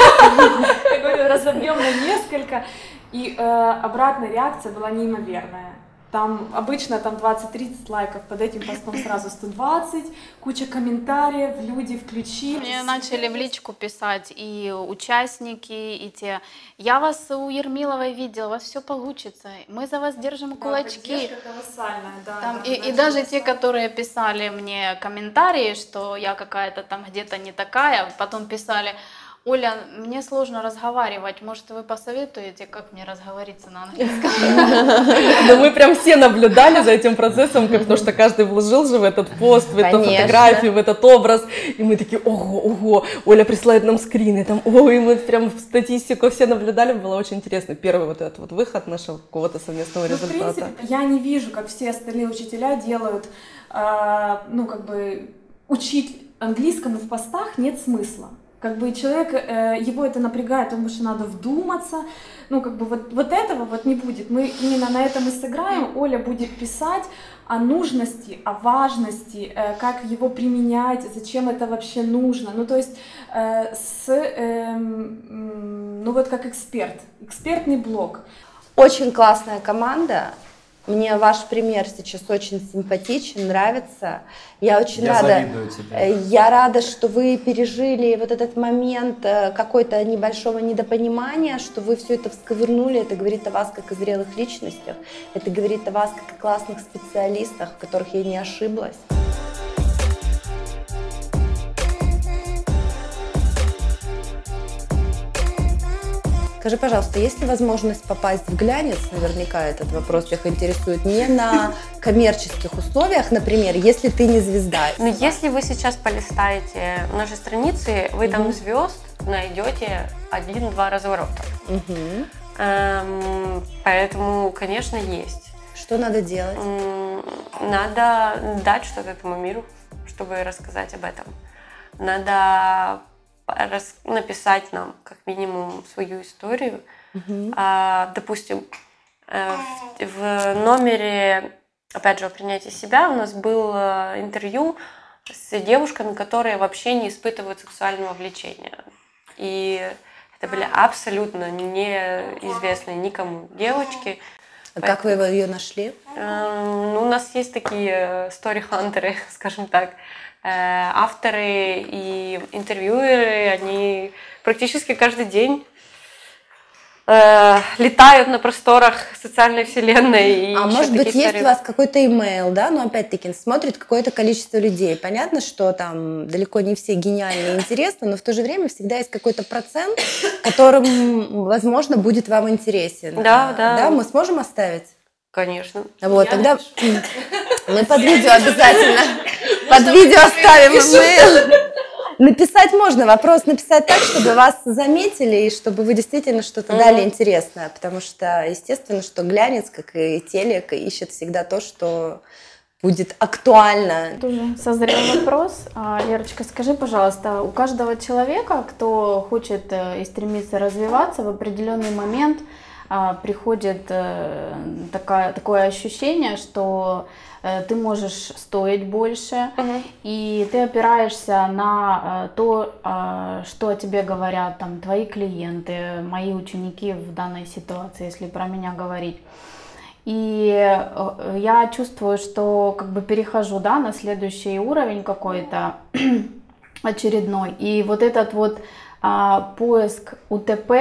Я говорю, разобьем на несколько, и э, обратная реакция была неимоверная. Там обычно там двадцать-тридцать лайков, под этим постом сразу сто двадцать, куча комментариев, люди включили. Мне начали в личку писать и участники, и те. Я вас у Ермиловой видела, у вас все получится. Мы за вас держим кулачки. Поддержка колоссальная, да. Там, да, и, и начали даже те, писать. которые писали мне комментарии, что я какая-то там где-то не такая, потом писали: Оля, мне сложно разговаривать, может, вы посоветуете, как мне разговориться на английском? Но мы прям все наблюдали за этим процессом, как- потому что каждый вложил же в этот пост, в эту Конечно. фотографию, в этот образ, и мы такие, ого, ого, Оля присылает нам скрины, там, ой, мы прям статистику все наблюдали, было очень интересно. Первый вот этот вот выход нашего какого-то совместного Ну, в результата. принципе, я не вижу, как все остальные учителя делают, а, ну, как бы, учить английскому в постах нет смысла. Как бы человек, э, его это напрягает, потому что надо вдуматься, ну, как бы, вот, вот этого вот не будет. Мы именно на этом и сыграем, Оля будет писать о нужности, о важности, э, как его применять, зачем это вообще нужно, ну, то есть, э, с, э, м, ну, вот как эксперт, экспертный блог. Очень классная команда. Мне ваш пример сейчас очень симпатичен, нравится. Я очень Я рада. завидую тебе. Э, Я рада, что вы пережили вот этот момент э, какой-то небольшого недопонимания, что вы все это всковырнули. Это говорит о вас как о зрелых личностях. Это говорит о вас как о классных специалистах, в которых я не ошиблась. Скажи, пожалуйста, есть ли возможность попасть в глянец? Наверняка этот вопрос всех интересует. Не на коммерческих условиях, например, если ты не звезда. Но если вы сейчас полистаете наши страницы, вы там звезд найдете один-два разворота. Мгм. Эм, поэтому, конечно, есть. Что надо делать? М, Надо дать что-то этому миру, чтобы рассказать об этом. Надо рас- написать нам, как минимум, свою историю. А, допустим, э, в, в номере, опять же, о принятии себя у нас было интервью с девушками, которые вообще не испытывают сексуального влечения. И это были абсолютно неизвестные никому девочки. А как вы его- ее нашли? Эм, Ну, у нас есть такие стори-хантеры, скажем так, Э, авторы и интервьюеры, они практически каждый день э, летают на просторах социальной вселенной. И а может быть, есть истории. У вас какой-то имейл, да, но опять-таки смотрит какое-то количество людей. Понятно, что там далеко не все гениальны и интересны, но в то же время всегда есть какой-то процент, которым, возможно, будет вам интересен. Да, да. Да, мы сможем оставить? Конечно. Вот, я тогда напишу. Мы под видео обязательно, под видео оставим имейл. Написать можно, вопрос написать так, чтобы вас заметили и чтобы вы действительно что-то mm-hmm. дали интересное, потому что, естественно, что глянец, как и телек, ищет всегда то, что будет актуально. Тоже созрел вопрос. Лерочка, скажи, пожалуйста, у каждого человека, кто хочет и стремится развиваться, в определенный момент приходит такое, такое ощущение, что ты можешь стоить больше, uh-huh. и ты опираешься на то, что о тебе говорят там, твои клиенты, мои ученики в данной ситуации, если про меня говорить. И я чувствую, что как бы перехожу, да, на следующий уровень какой-то очередной. И вот этот вот а, поиск УТП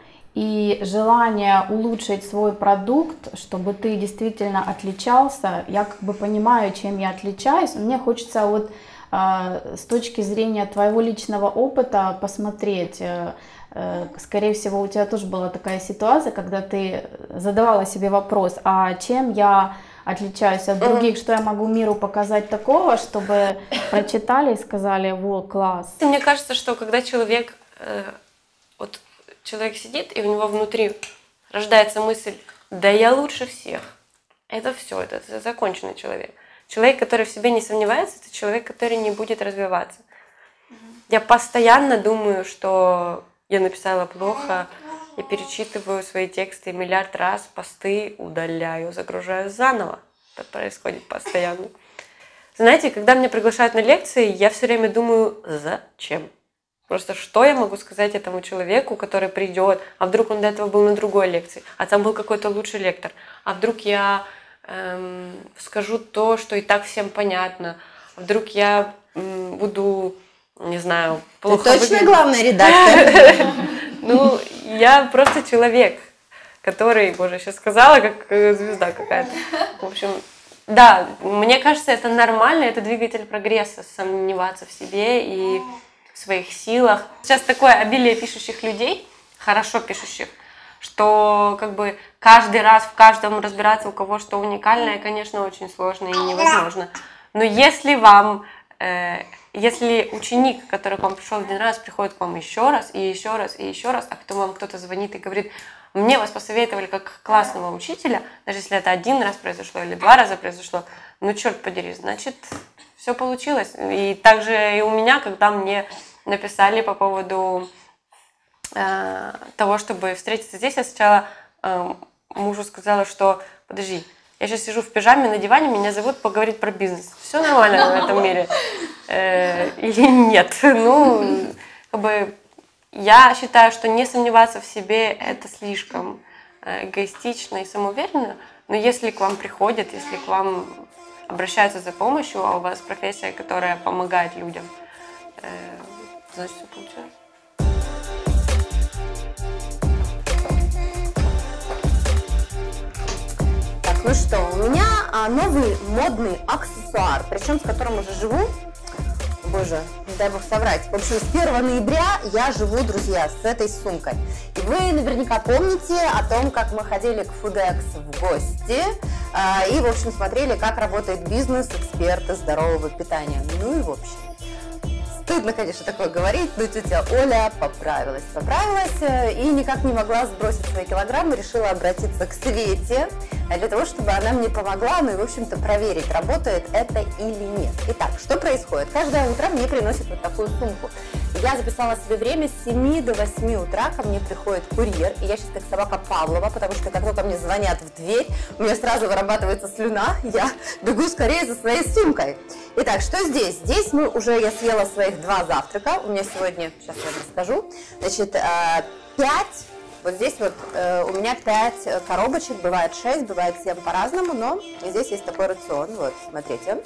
и желание улучшить свой продукт, чтобы ты действительно отличался, я как бы понимаю, чем я отличаюсь. Мне хочется вот э, с точки зрения твоего личного опыта посмотреть. Э, э, скорее всего, у тебя тоже была такая ситуация, когда ты задавала себе вопрос, а чем я отличаюсь от других, что я могу миру показать такого, чтобы прочитали и сказали: «Во, класс». Мне кажется, что когда человек... Э, вот, человек сидит, и у него внутри рождается мысль: да я лучше всех. Это все, это законченный человек. Человек, который в себе не сомневается, это человек, который не будет развиваться. Mm-hmm. Я постоянно думаю, что я написала плохо, я перечитываю свои тексты миллиард раз, посты удаляю, загружаю заново. Это происходит постоянно. Знаете, когда меня приглашают на лекции, я все время думаю: зачем? Просто что я могу сказать этому человеку, который придет, а вдруг он до этого был на другой лекции, а там был какой-то лучший лектор, а вдруг я эм, скажу то, что и так всем понятно, а вдруг я эм, буду, не знаю, плохо выглядеть. Ты точно главный редактор? Ну, я просто человек, который, боже, сейчас сказала, как звезда какая-то. В общем, да, мне кажется, это нормально, это двигатель прогресса, сомневаться в себе и в своих силах. Сейчас такое обилие пишущих людей, хорошо пишущих, что как бы каждый раз в каждом разбираться, у кого что уникальное, конечно, очень сложно и невозможно. Но если вам, э, если ученик, который к вам пришел один раз, приходит к вам еще раз, и еще раз, и еще раз, а потом вам кто-то звонит и говорит: мне вас посоветовали как классного учителя, даже если это один раз произошло или два раза произошло, ну черт подери, значит, все получилось. И также и у меня, когда мне написали по поводу э, того, чтобы встретиться здесь, я сначала э, мужу сказала, что подожди, я сейчас сижу в пижаме на диване, меня зовут поговорить про бизнес. Все нормально в этом мире? Э, или нет? Ну, как бы я считаю, что не сомневаться в себе это слишком эгоистично и самоуверенно, но если к вам приходят, если к вам обращаются за помощью, а у вас профессия, которая помогает людям, э, значит, все получается. Так, ну что, у меня а, новый модный аксессуар, причем с которым уже живу, боже, не дай бог соврать. В общем, с первого ноября я живу, друзья, с этой сумкой. И вы наверняка помните о том, как мы ходили к Foodx в гости а, и, в общем, смотрели, как работает бизнес эксперта здорового питания. Ну и в общем, стыдно, конечно, такое говорить, но тетя Оля поправилась, поправилась и никак не могла сбросить свои килограммы, решила обратиться к Свете для того, чтобы она мне помогла, ну и, в общем-то, проверить, работает это или нет. Итак, что происходит? Каждое утро мне приносят вот такую сумку. Я записала себе время с семи до восьми утра, ко мне приходит курьер, и я сейчас как собака Павлова, потому что как только мне звонят в дверь, у меня сразу вырабатывается слюна, я бегу скорее за своей сумкой. Итак, что здесь? Здесь мы уже, я съела своих два завтрака, у меня сегодня, сейчас я вам расскажу, значит, пять, вот здесь вот у меня пять коробочек, бывает шесть, бывает семь по-разному, но здесь есть такой рацион, вот, смотрите.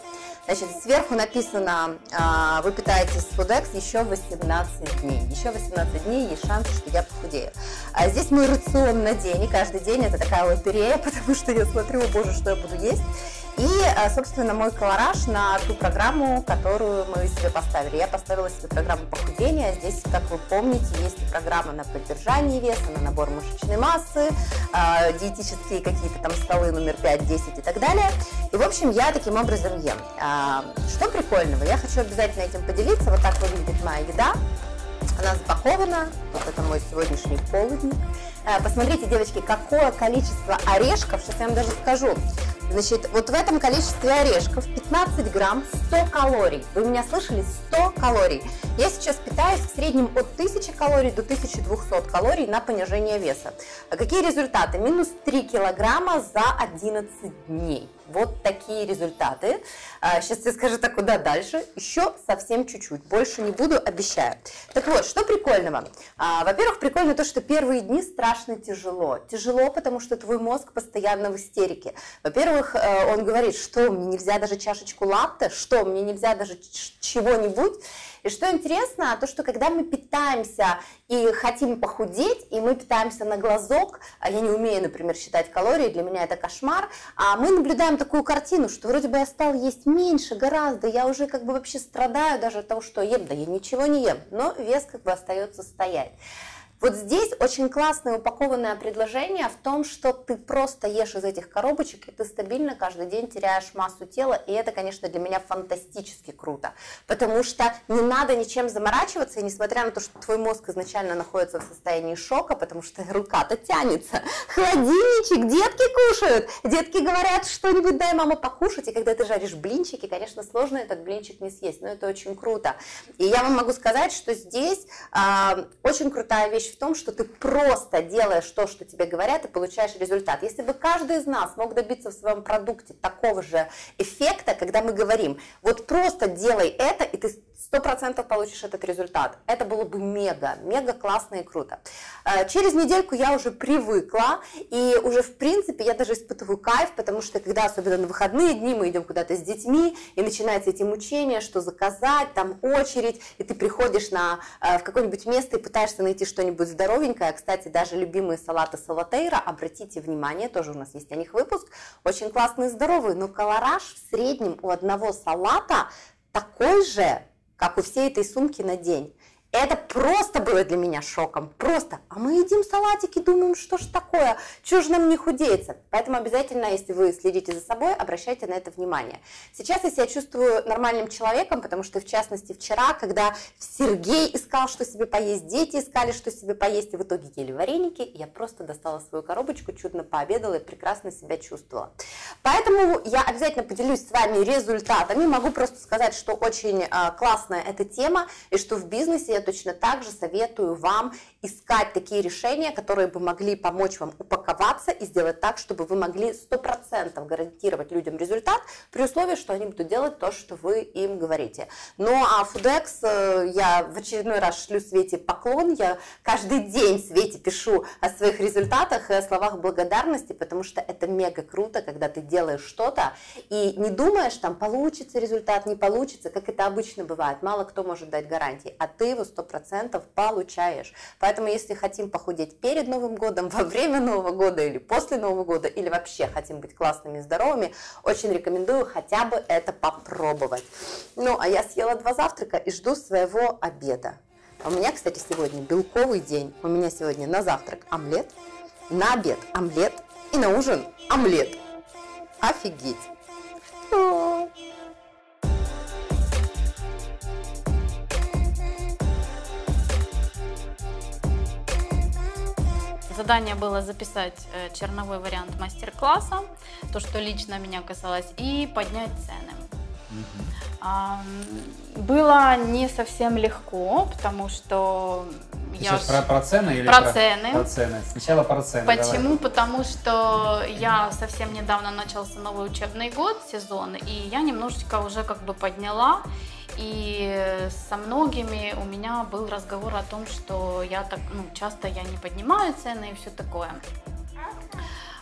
Значит, сверху написано, а, вы питаетесь с Food-X еще восемнадцать дней. Еще восемнадцать дней есть шанс, что я похудею. А здесь мой рацион на день, и каждый день это такая лотерея, потому что я смотрю, о боже, что я буду есть. И, собственно, мой колораж на ту программу, которую мы себе поставили. Я поставила себе программу похудения. Здесь, как вы помните, есть программа на поддержание веса, на набор мышечной массы, э, диетические какие-то там столы номер пять, десять и так далее. И, в общем, я таким образом ем. Э, что прикольного? Я хочу обязательно этим поделиться. Вот так выглядит моя еда. Она запакована. Вот это мой сегодняшний полдник. Э, посмотрите, девочки, какое количество орешков. Сейчас я вам даже скажу. Значит, вот в этом количестве орешков пятнадцать грамм, сто калорий. Вы меня слышали? сто калорий. Я сейчас питаюсь в среднем от тысячи калорий до тысячи двухсот калорий на понижение веса. А какие результаты? Минус три килограмма за одиннадцать дней. Вот такие результаты. Сейчас я скажу, так, куда дальше. Еще совсем чуть-чуть. Больше не буду, обещаю. Так вот, что прикольного? Во-первых, прикольно то, что первые дни страшно тяжело. Тяжело, потому что твой мозг постоянно в истерике. Во-первых, он говорит, что мне нельзя даже чашечку латте, что мне нельзя даже чего-нибудь. И что интересно, то, что когда мы питаемся и хотим похудеть, и мы питаемся на глазок, а я не умею, например, считать калории, для меня это кошмар, а мы наблюдаем такую картину, что вроде бы я стал есть меньше гораздо, я уже как бы вообще страдаю даже от того, что ем, да я ничего не ем, но вес как бы остается стоять. Вот здесь очень классное упакованное предложение в том, что ты просто ешь из этих коробочек, и ты стабильно каждый день теряешь массу тела, и это, конечно, для меня фантастически круто, потому что не надо ничем заморачиваться, и несмотря на то, что твой мозг изначально находится в состоянии шока, потому что рука-то тянется, холодильничек, детки кушают, детки говорят, что-нибудь дай, мама, покушать, и когда ты жаришь блинчики, конечно, сложно этот блинчик не съесть, но это очень круто. И я вам могу сказать, что здесь э, очень крутая вещь в том, что ты просто делаешь то, что тебе говорят, и получаешь результат. Если бы каждый из нас мог добиться в своем продукте такого же эффекта, когда мы говорим, вот просто делай это, и ты сто процентов получишь этот результат. Это было бы мега, мега классно и круто. Через недельку я уже привыкла, и уже в принципе я даже испытываю кайф, потому что когда, особенно на выходные дни, мы идем куда-то с детьми, и начинаются эти мучения, что заказать, там очередь, и ты приходишь на, в какое-нибудь место и пытаешься найти что-нибудь здоровенькое. Кстати, даже любимые салаты Салатейра, обратите внимание, тоже у нас есть о них выпуск, очень классные и здоровые, но колораж в среднем у одного салата такой же, как у всей этой сумки на день. Это просто было для меня шоком, просто. А мы едим салатики, думаем, что ж такое, чего же нам не худеется. Поэтому обязательно, если вы следите за собой, обращайте на это внимание. Сейчас я себя чувствую нормальным человеком, потому что, в частности, вчера, когда Сергей искал, что себе поесть, дети искали, что себе поесть, и в итоге ели вареники, я просто достала свою коробочку, чудно пообедала и прекрасно себя чувствовала. Поэтому я обязательно поделюсь с вами результатами. Могу просто сказать, что очень э, классная эта тема, и что в бизнесе я точно так же советую вам искать такие решения, которые бы могли помочь вам упаковаться и сделать так, чтобы вы могли сто процентов гарантировать людям результат, при условии, что они будут делать то, что вы им говорите. Ну а Food-X, я в очередной раз шлю Свете поклон, я каждый день Свете пишу о своих результатах и о словах благодарности, потому что это мега круто, когда ты делаешь что-то и не думаешь, там, получится результат, не получится, как это обычно бывает, мало кто может дать гарантии, а ты его сто процентов получаешь. Поэтому, если хотим похудеть перед Новым годом, во время Нового года или после Нового года, или вообще хотим быть классными и здоровыми, очень рекомендую хотя бы это попробовать. Ну, а я съела два завтрака и жду своего обеда. У меня, кстати, сегодня белковый день. У меня сегодня на завтрак омлет, на обед омлет и на ужин омлет. Офигеть! Задание было записать черновой вариант мастер-класса, то, что лично меня касалось, и поднять цены. Mm-hmm. Было не совсем легко, потому что я... Сейчас про, про цены или про, про цены. про цены? Сначала про цены. Почему? Давай. Потому что я совсем недавно начался новый учебный год, сезон, и я немножечко уже как бы подняла. И со многими у меня был разговор о том, что я так, ну, часто я не поднимаю цены и все такое.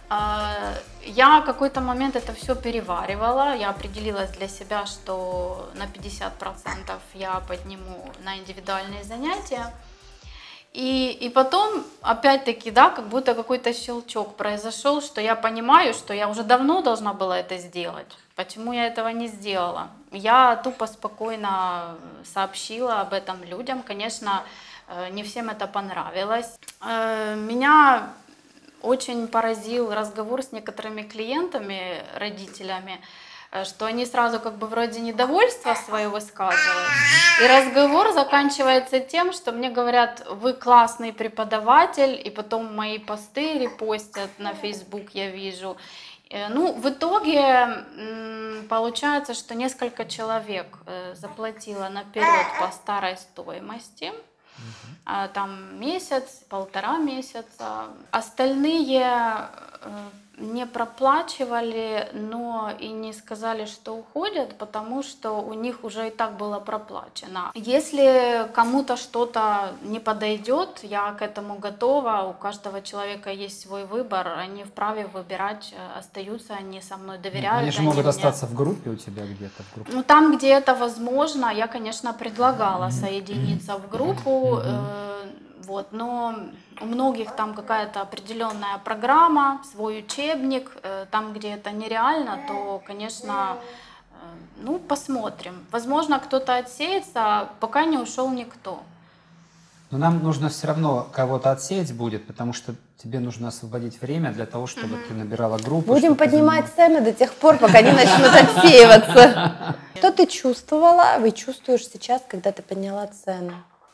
Я какой-то момент это все переваривала, я определилась для себя, что на пятьдесят процентов я подниму на индивидуальные занятия. И, и потом, опять-таки, да, как будто какой-то щелчок произошел, что я понимаю, что я уже давно должна была это сделать. Почему я этого не сделала? Я тупо спокойно сообщила об этом людям. Конечно, не всем это понравилось. Меня очень поразил разговор с некоторыми клиентами, родителями, что они сразу как бы вроде недовольство свое высказывают. И разговор заканчивается тем, что мне говорят: вы классный преподаватель, и потом мои посты репостят на Facebook, я вижу. Ну, в итоге получается, что несколько человек заплатило наперед по старой стоимости. Там месяц, полтора месяца. Остальные не проплачивали, но и не сказали, что уходят, потому что у них уже и так было проплачено. Если кому-то что-то не подойдет, я к этому готова. У каждого человека есть свой выбор. Они вправе выбирать, остаются они со мной, доверяют. Они же они могут мне... остаться в группе у тебя где-то. В группе. Ну, там, где это возможно, я, конечно, предлагала соединиться в группу. Вот, но у многих там какая-то определенная программа, свой учебник. Там, где это нереально, то, конечно, ну, посмотрим. Возможно, кто-то отсеется, пока не ушел никто. Но нам нужно все равно кого-то отсеять будет, потому что тебе нужно освободить время для того, чтобы mm-hmm. ты набирала группу. Будем поднимать цены до тех пор, пока не начнут отсеиваться. Что ты чувствовала, вы чувствуешь сейчас, когда ты подняла цены?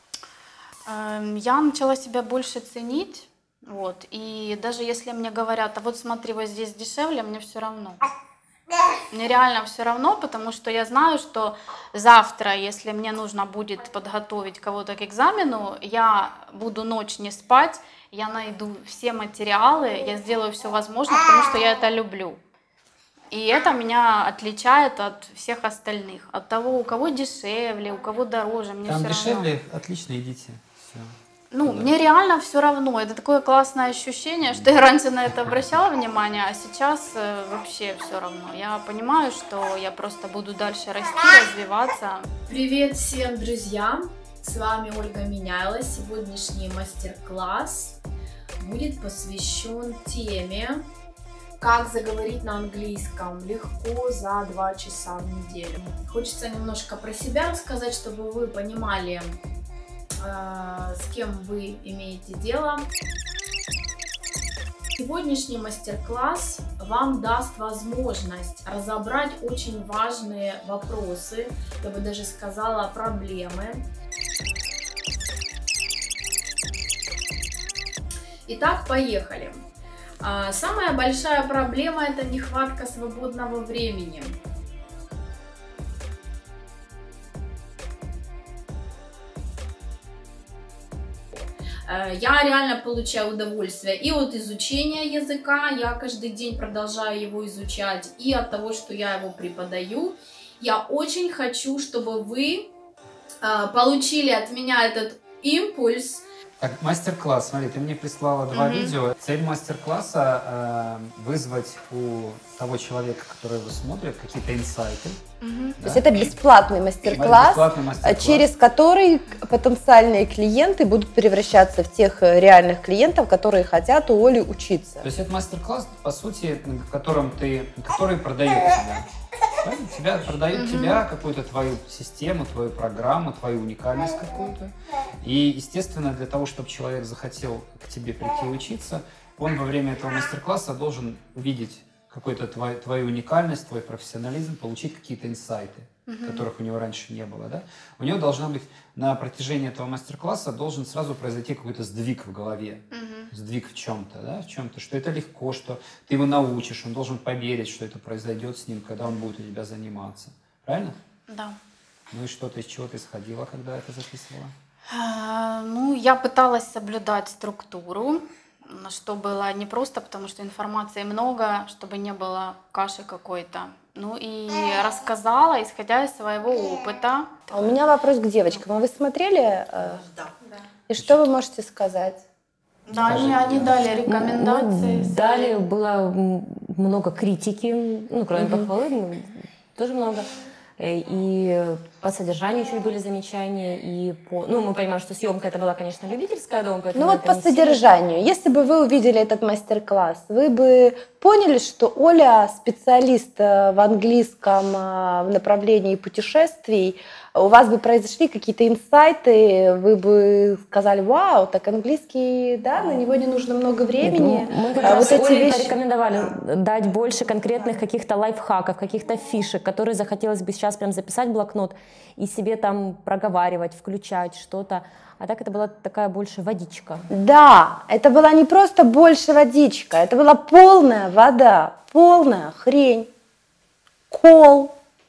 Я начала себя больше ценить, вот, и даже если мне говорят: а вот смотри, вот здесь дешевле, мне все равно. Мне реально все равно, потому что я знаю, что завтра, если мне нужно будет подготовить кого-то к экзамену, я буду ночь не спать, я найду все материалы, я сделаю все возможное, потому что я это люблю. И это меня отличает от всех остальных, от того, у кого дешевле, у кого дороже, мне Там все дешевле, равно. отлично, идите. Все. Ну, Да. мне реально все равно. Это такое классное ощущение, что я раньше на это обращала внимание, а сейчас э, вообще все равно. Я понимаю, что я просто буду дальше расти, развиваться. Привет всем, друзья! С вами Ольга Меняйло. Сегодняшний мастер-класс будет посвящен теме «Как заговорить на английском легко за два часа в неделю». Хочется немножко про себя рассказать, чтобы вы понимали, с кем вы имеете дело. Сегодняшний мастер-класс вам даст возможность разобрать очень важные вопросы, я бы даже сказала, проблемы. Итак, поехали. Самая большая проблема – это нехватка свободного времени. Я реально получаю удовольствие и от изучения языка, я каждый день продолжаю его изучать, и от того, что я его преподаю. Я очень хочу, чтобы вы получили от меня этот импульс. Так, мастер-класс, смотри, ты мне прислала два mm-hmm. видео. Цель мастер-класса э, вызвать у того человека, который его смотрит, какие-то инсайты. Mm-hmm. Да? То есть это бесплатный мастер-класс, бесплатный мастер-класс, через который потенциальные клиенты будут превращаться в тех реальных клиентов, которые хотят у Оли учиться. То есть это мастер-класс, по сути, в котором ты, который продает тебя. Правильно? Тебя продают mm-hmm. тебя, какую-то твою систему, твою программу, твою уникальность какую-то. И, естественно, для того, чтобы человек захотел к тебе прийти учиться, он во время этого мастер-класса должен увидеть какую-то твою, твою уникальность, твой профессионализм, получить какие-то инсайты, mm-hmm. которых у него раньше не было. Да? У него должно быть на протяжении этого мастер-класса должен сразу произойти какой-то сдвиг в голове. Mm-hmm. Сдвиг в чем-то, да, в чем-то, что это легко, что ты его научишь, он должен поверить, что это произойдет с ним, когда он будет у тебя заниматься. Правильно? Да. Ну и что ты, из чего ты исходила, когда это записывала? А, ну, я пыталась соблюдать структуру, что было непросто, потому что информации много, чтобы не было каши какой-то. Ну и рассказала, исходя из своего опыта. А у меня вопрос к девочкам. А вы смотрели? Да. И что вы можете сказать? Да, Скажи, они, они да. дали рекомендации. Ну, далее было м, много критики, ну, кроме Мгм. похвалы, ну, тоже много. Э, И по содержанию чуть были замечания, и по... Ну, мы понимаем, что съемка это была, конечно, любительская дом, поэтому Ну вот это по не сильно- содержанию, если бы вы увидели этот мастер-класс, вы бы поняли, что Оля специалист э, в английском э, в направлении путешествий, у вас бы произошли какие-то инсайты, вы бы сказали, вау, так английский, да, на него не нужно много времени. Ну, мы как А раз вот эти Оле вещи... порекомендовали дать больше конкретных каких-то лайфхаков, каких-то фишек, которые захотелось бы сейчас прям записать в блокнот и себе там проговаривать, включать что-то. А так это была такая больше водичка. Да, это была не просто больше водичка, это была полная вода, полная хрень, кол.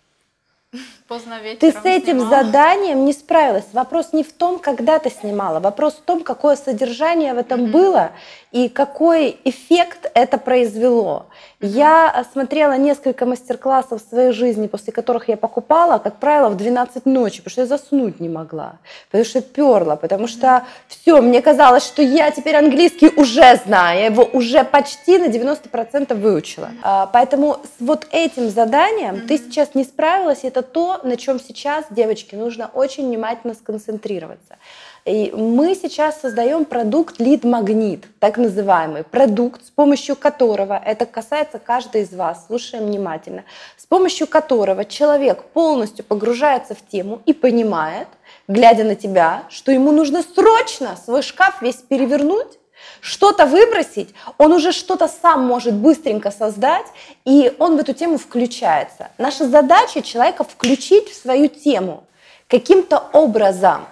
Поздно Ты вечером с этим снимала. заданием не справилась. Вопрос не в том, когда ты снимала, вопрос в том, какое содержание в этом было и какой эффект это произвело. Я смотрела несколько мастер-классов в своей жизни, после которых я покупала, как правило, в двенадцать ночи, потому что я заснуть не могла, потому что перла, потому что все, мне казалось, что я теперь английский уже знаю, я его уже почти на девяносто процентов выучила. А, Поэтому с вот этим заданием ты сейчас не справилась, и это то, на чем сейчас, девочки, нужно очень внимательно сконцентрироваться. И мы сейчас создаем продукт лид-магнит, так называемый продукт, с помощью которого, это касается каждой из вас, слушаем внимательно, с помощью которого человек полностью погружается в тему и понимает, глядя на тебя, что ему нужно срочно свой шкаф весь перевернуть, что-то выбросить, он уже что-то сам может быстренько создать, и он в эту тему включается. Наша задача человека включить в свою тему каким-то образом.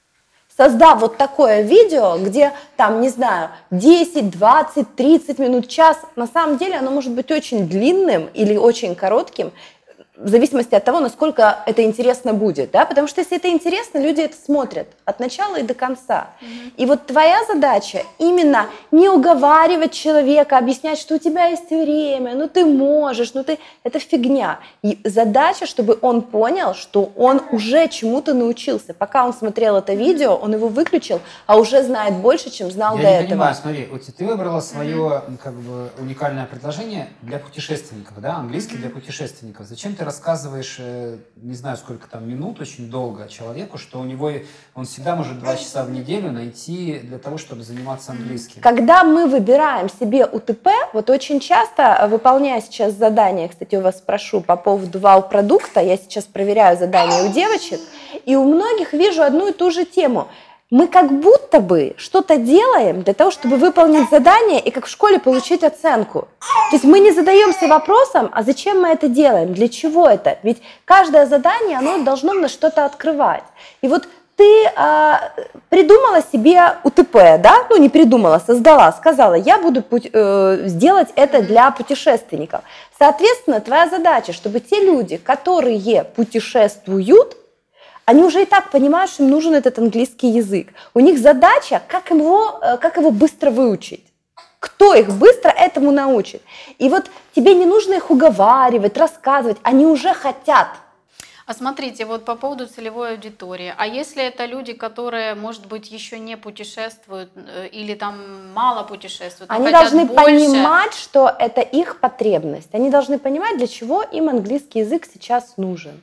Создав вот такое видео, где там, не знаю, десять, двадцать, тридцать минут, час, на самом деле оно может быть очень длинным или очень коротким, в зависимости от того, насколько это интересно будет, да, потому что если это интересно, люди это смотрят от начала и до конца. Mm-hmm. И вот твоя задача именно не уговаривать человека, объяснять, что у тебя есть время, ну ты можешь, ну ты, это фигня. И задача, чтобы он понял, что он уже чему-то научился. Пока он смотрел это видео, он его выключил, а уже знает больше, чем знал Я до не этого. понимаю, смотри, вот ты выбрала свое как бы уникальное предложение для путешественников, да, английский для путешественников. Зачем ты рассказываешь, не знаю, сколько там минут, очень долго человеку, что у него, он всегда может два часа в неделю найти для того, чтобы заниматься английским. Когда мы выбираем себе УТП, вот очень часто, выполняя сейчас задания, кстати, у вас спрошу по поводу вау-продукта, я сейчас проверяю задания у девочек, и у многих вижу одну и ту же тему. Мы как будто бы что-то делаем для того, чтобы выполнить задание и как в школе получить оценку. То есть мы не задаемся вопросом, а зачем мы это делаем, для чего это? Ведь каждое задание, оно должно на что-то открывать. И вот ты а, придумала себе УТП, да? Ну не придумала, создала, сказала, я буду путь, э, сделать это для путешественников. Соответственно, твоя задача, чтобы те люди, которые путешествуют, они уже и так понимают, что им нужен этот английский язык. У них задача, как его, как его быстро выучить. Кто их быстро этому научит. И вот тебе не нужно их уговаривать, рассказывать, они уже хотят. А смотрите, вот по поводу целевой аудитории. А если это люди, которые, может быть, еще не путешествуют или там мало путешествуют, они хотят должны больше... понимать, что это их потребность. Они должны понимать, для чего им английский язык сейчас нужен.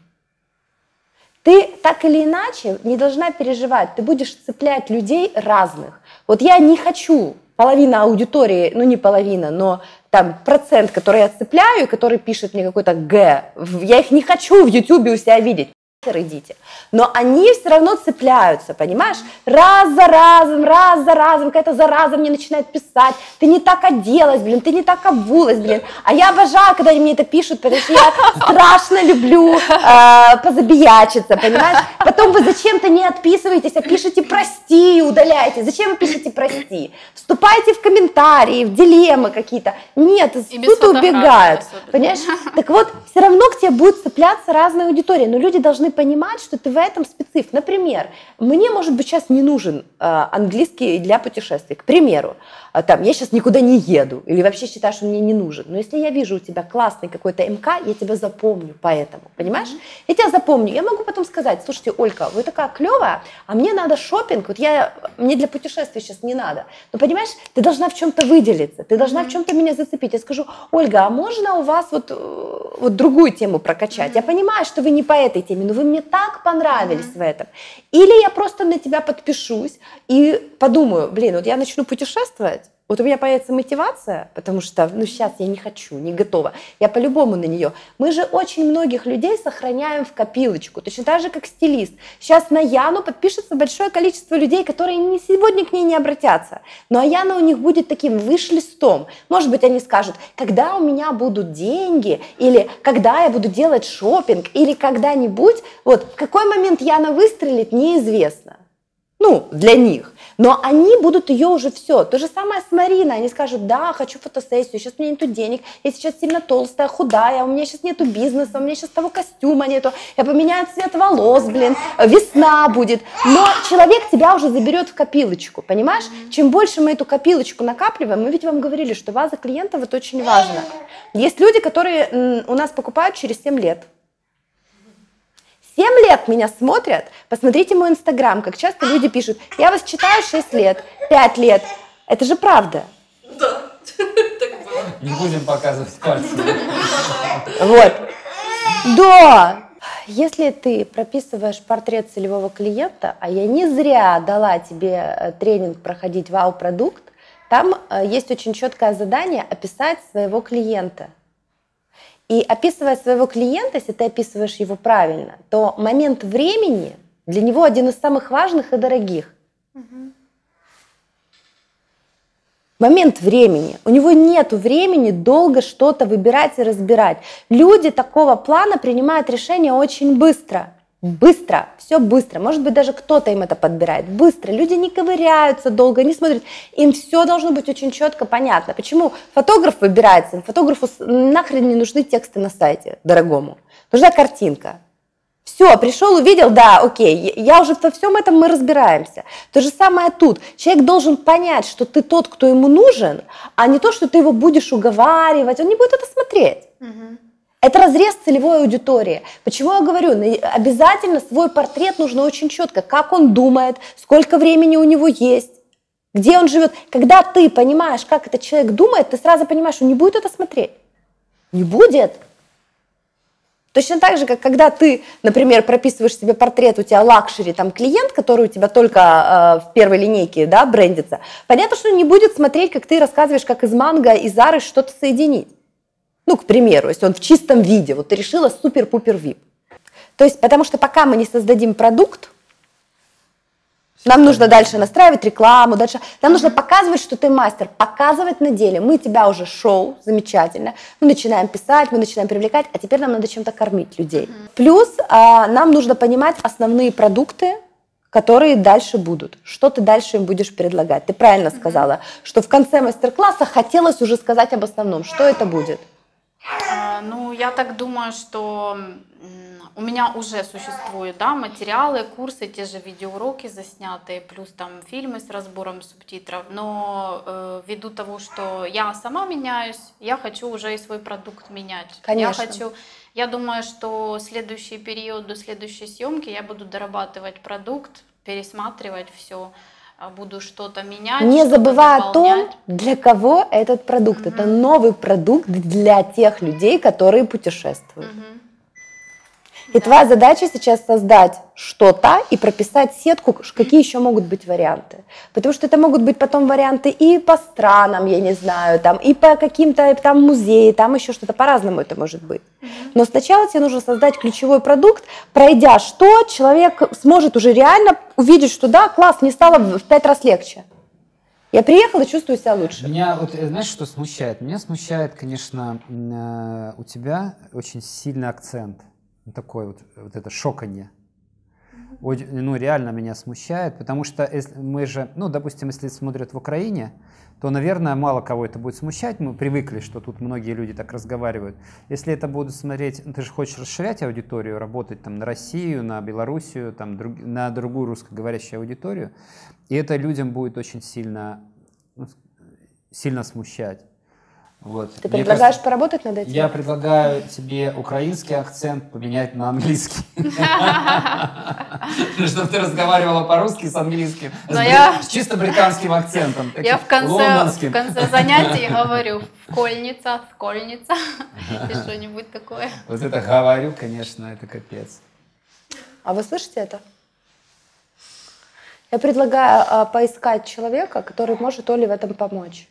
Ты так или иначе не должна переживать, ты будешь цеплять людей разных. Вот я не хочу, половина аудитории, ну не половина, но там процент, который я цепляю, и который пишет мне какой-то Г, я их не хочу в Ютубе у себя видеть. Идите. Но они все равно цепляются, понимаешь? Раз за разом, раз за разом, какая-то зараза мне начинает писать, ты не так оделась, блин, ты не так обулась, блин. А я обожаю, когда они мне это пишут, потому что я страшно люблю э, позабиячиться, понимаешь? Потом вы зачем-то не отписываетесь, а пишете прости и удаляете. Зачем вы пишете прости? Вступайте в комментарии, в дилеммы какие-то. Нет, тут убегают, понимаешь? Так вот, все равно к тебе будет цепляться разная аудитория, но люди должны понимать, что ты в этом специф. Например, мне, может быть, сейчас не нужен э, английский для путешествий. К примеру, э, там, я сейчас никуда не еду, или вообще считаю, что мне не нужен. Но если я вижу у тебя классный какой-то МК, я тебя запомню поэтому, понимаешь? Mm-hmm. Я тебя запомню. Я могу потом сказать: слушайте, Олька, вы такая клевая, а мне надо шопинг, вот я, мне для путешествий сейчас не надо. Но понимаешь, ты должна в чем-то выделиться, ты должна mm-hmm. в чем-то меня зацепить. Я скажу: Ольга, а можно у вас вот, вот другую тему прокачать? Mm-hmm. Я понимаю, что вы не по этой теме, но вы мне так понравились mm-hmm. в этом. Или я просто на тебя подпишусь и подумаю: блин, вот я начну путешествовать, вот у меня появится мотивация, потому что, ну, сейчас я не хочу, не готова, я по-любому на нее. Мы же очень многих людей сохраняем в копилочку, точно так же, как стилист. Сейчас на Яну подпишется большое количество людей, которые не сегодня к ней не обратятся, но Яна у них будет таким виш-листом. Может быть, они скажут: когда у меня будут деньги, или когда я буду делать шопинг, или когда-нибудь, вот, в какой момент Яна выстрелит, неизвестно. Ну, для них. Но они будут ее уже все. То же самое с Мариной. Они скажут: да, хочу фотосессию, сейчас у меня нету денег, я сейчас сильно толстая, худая, у меня сейчас нету бизнеса, у меня сейчас того костюма нету, я поменяю цвет волос, блин, весна будет. Но человек тебя уже заберет в копилочку, понимаешь? Чем больше мы эту копилочку накапливаем, мы ведь вам говорили, что база клиентов — это очень важно. Есть люди, которые у нас покупают через семь лет. Семь лет меня смотрят, посмотрите мой инстаграм, как часто люди пишут: я вас читаю шесть лет, пять лет. Это же правда. Да, так было. Не будем показывать пальцы. Вот. Да. Если ты прописываешь портрет целевого клиента, а я не зря дала тебе тренинг проходить «Вау-продукт», там есть очень четкое задание описать своего клиента. И описывая своего клиента, если ты описываешь его правильно, то момент времени для него один из самых важных и дорогих. Угу. Момент времени. У него нет времени долго что-то выбирать и разбирать. Люди такого плана принимают решения очень быстро. Быстро, все быстро. Может быть, даже кто-то им это подбирает. Быстро. Люди не ковыряются долго, не смотрят. Им все должно быть очень четко понятно. Почему фотограф выбирается? Фотографу нахрен не нужны тексты на сайте дорогому. Нужна картинка. Все, пришел, увидел, да, окей, я уже во всем этом мы разбираемся. То же самое тут. Человек должен понять, что ты тот, кто ему нужен, а не то, что ты его будешь уговаривать. Он не будет это смотреть. Угу. Это разрез целевой аудитории. Почему я говорю, обязательно свой портрет нужно очень четко, как он думает, сколько времени у него есть, где он живет. Когда ты понимаешь, как этот человек думает, ты сразу понимаешь, он не будет это смотреть. Не будет. Точно так же, как когда ты, например, прописываешь себе портрет, у тебя лакшери, там клиент, который у тебя только э, в первой линейке, да, брендится, понятно, что он не будет смотреть, как ты рассказываешь, как из Манго и Зары что-то соединить. Ну, к примеру, если он в чистом виде, вот ты решила супер-пупер вип. То есть, потому что пока мы не создадим продукт, нам нужно дальше настраивать рекламу, дальше нам нужно показывать, что ты мастер, показывать на деле. Мы тебя уже шоу, замечательно, мы начинаем писать, мы начинаем привлекать, а теперь нам надо чем-то кормить людей. Плюс а, нам нужно понимать основные продукты, которые дальше будут. Что ты дальше им будешь предлагать? Ты правильно сказала, что в конце мастер-класса хотелось уже сказать об основном. Что это будет? Ну, я так думаю, что у меня уже существуют, да, материалы, курсы, те же видеоуроки заснятые, плюс там фильмы с разбором субтитров. Но э, ввиду того, что я сама меняюсь, я хочу уже и свой продукт менять. Конечно. Я хочу, я думаю, что следующий период до следующей съемки я буду дорабатывать продукт, пересматривать все. Буду что-то менять. Не что-то забывая о дополнять. том, для кого этот продукт. Mm-hmm. Это новый продукт для тех людей, которые путешествуют. Mm-hmm. И да. Твоя задача сейчас создать что-то и прописать сетку, какие еще могут быть варианты. Потому что это могут быть потом варианты и по странам, я не знаю, там, и по каким-то там музеям, там еще что-то, по-разному это может быть. Mm-hmm. Но сначала тебе нужно создать ключевой продукт, пройдя что, человек сможет уже реально увидеть, что да, класс, мне стало в пять раз легче. Я приехала и чувствую себя лучше. Меня, вот, знаешь, что смущает? Меня смущает, конечно, у тебя очень сильный акцент. Такой вот, вот это шоканье. ну, реально меня смущает, потому что если мы же, ну, допустим, если смотрят в Украине, то, наверное, мало кого это будет смущать. Мы привыкли, что тут многие люди так разговаривают. Если это будут смотреть, ты же хочешь расширять аудиторию, работать там на Россию, на Белоруссию, там, друг, на другую русскоговорящую аудиторию, и это людям будет очень сильно, ну, сильно смущать. Вот. Ты Мне предлагаешь кажется, поработать над этим? Я предлагаю тебе украинский акцент поменять на английский. Чтобы ты разговаривала по-русски с английским. С чисто британским акцентом. Я в конце занятий говорю «вкольница», «скольница» и что-нибудь такое. Вот это говорю, конечно, это капец. А вы слышите это? Я предлагаю поискать человека, который может Оле в этом помочь.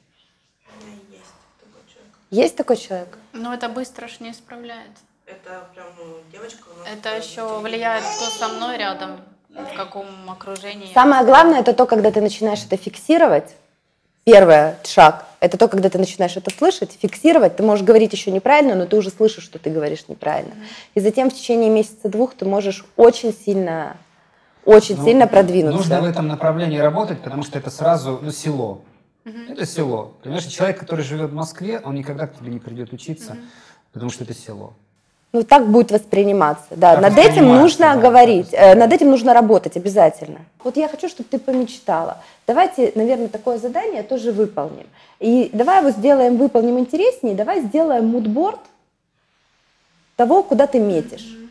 Есть такой человек? Но это быстро ж не исправляется. Это прям, ну, девочка у нас. Это еще влияет, кто со мной рядом, в каком окружении. Самое главное, это то, когда ты начинаешь это фиксировать. Первый шаг – это то, когда ты начинаешь это слышать, фиксировать. Ты можешь говорить еще неправильно, но ты уже слышишь, что ты говоришь неправильно. И затем в течение месяца-двух ты можешь очень сильно, очень ну, сильно продвинуться. Нужно в этом направлении работать, потому что это сразу, ну, село. Uh-huh. Это село. Понимаешь, человек, который живет в Москве, он никогда к тебе не придет учиться, uh-huh. потому что это село. Ну, так будет восприниматься. Да, так над этим нужно да, говорить, э, над этим нужно работать обязательно. Вот я хочу, чтобы ты помечтала. Давайте, наверное, такое задание тоже выполним. И давай его сделаем, выполним интереснее, давай сделаем мудборд того, куда ты метишь. Uh-huh.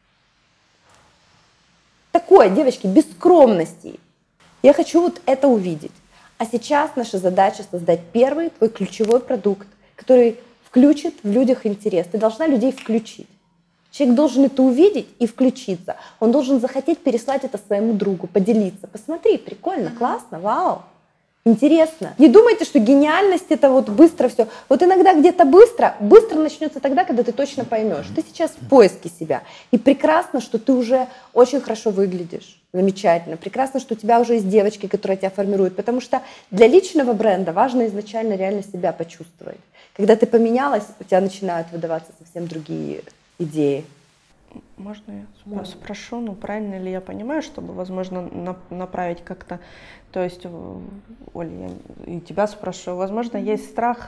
Такое, девочки, без скромностей. Я хочу вот это увидеть. А сейчас наша задача создать первый твой ключевой продукт, который включит в людях интерес. Ты должна людей включить. Человек должен это увидеть и включиться. Он должен захотеть переслать это своему другу, поделиться. Посмотри, прикольно, классно, вау, интересно. Не думайте, что гениальность это вот быстро все. Вот иногда где-то быстро, быстро начнется тогда, когда ты точно поймешь. Ты сейчас в поиске себя. И прекрасно, что ты уже очень хорошо выглядишь. Замечательно. Прекрасно, что у тебя уже есть девочки, которые тебя формируют. Потому что для личного бренда важно изначально реально себя почувствовать. Когда ты поменялась, у тебя начинают выдаваться совсем другие идеи. Можно я спрошу, ну правильно ли я понимаю, чтобы, возможно, на, направить как-то, то есть, Оля, я и тебя спрошу, возможно, есть страх,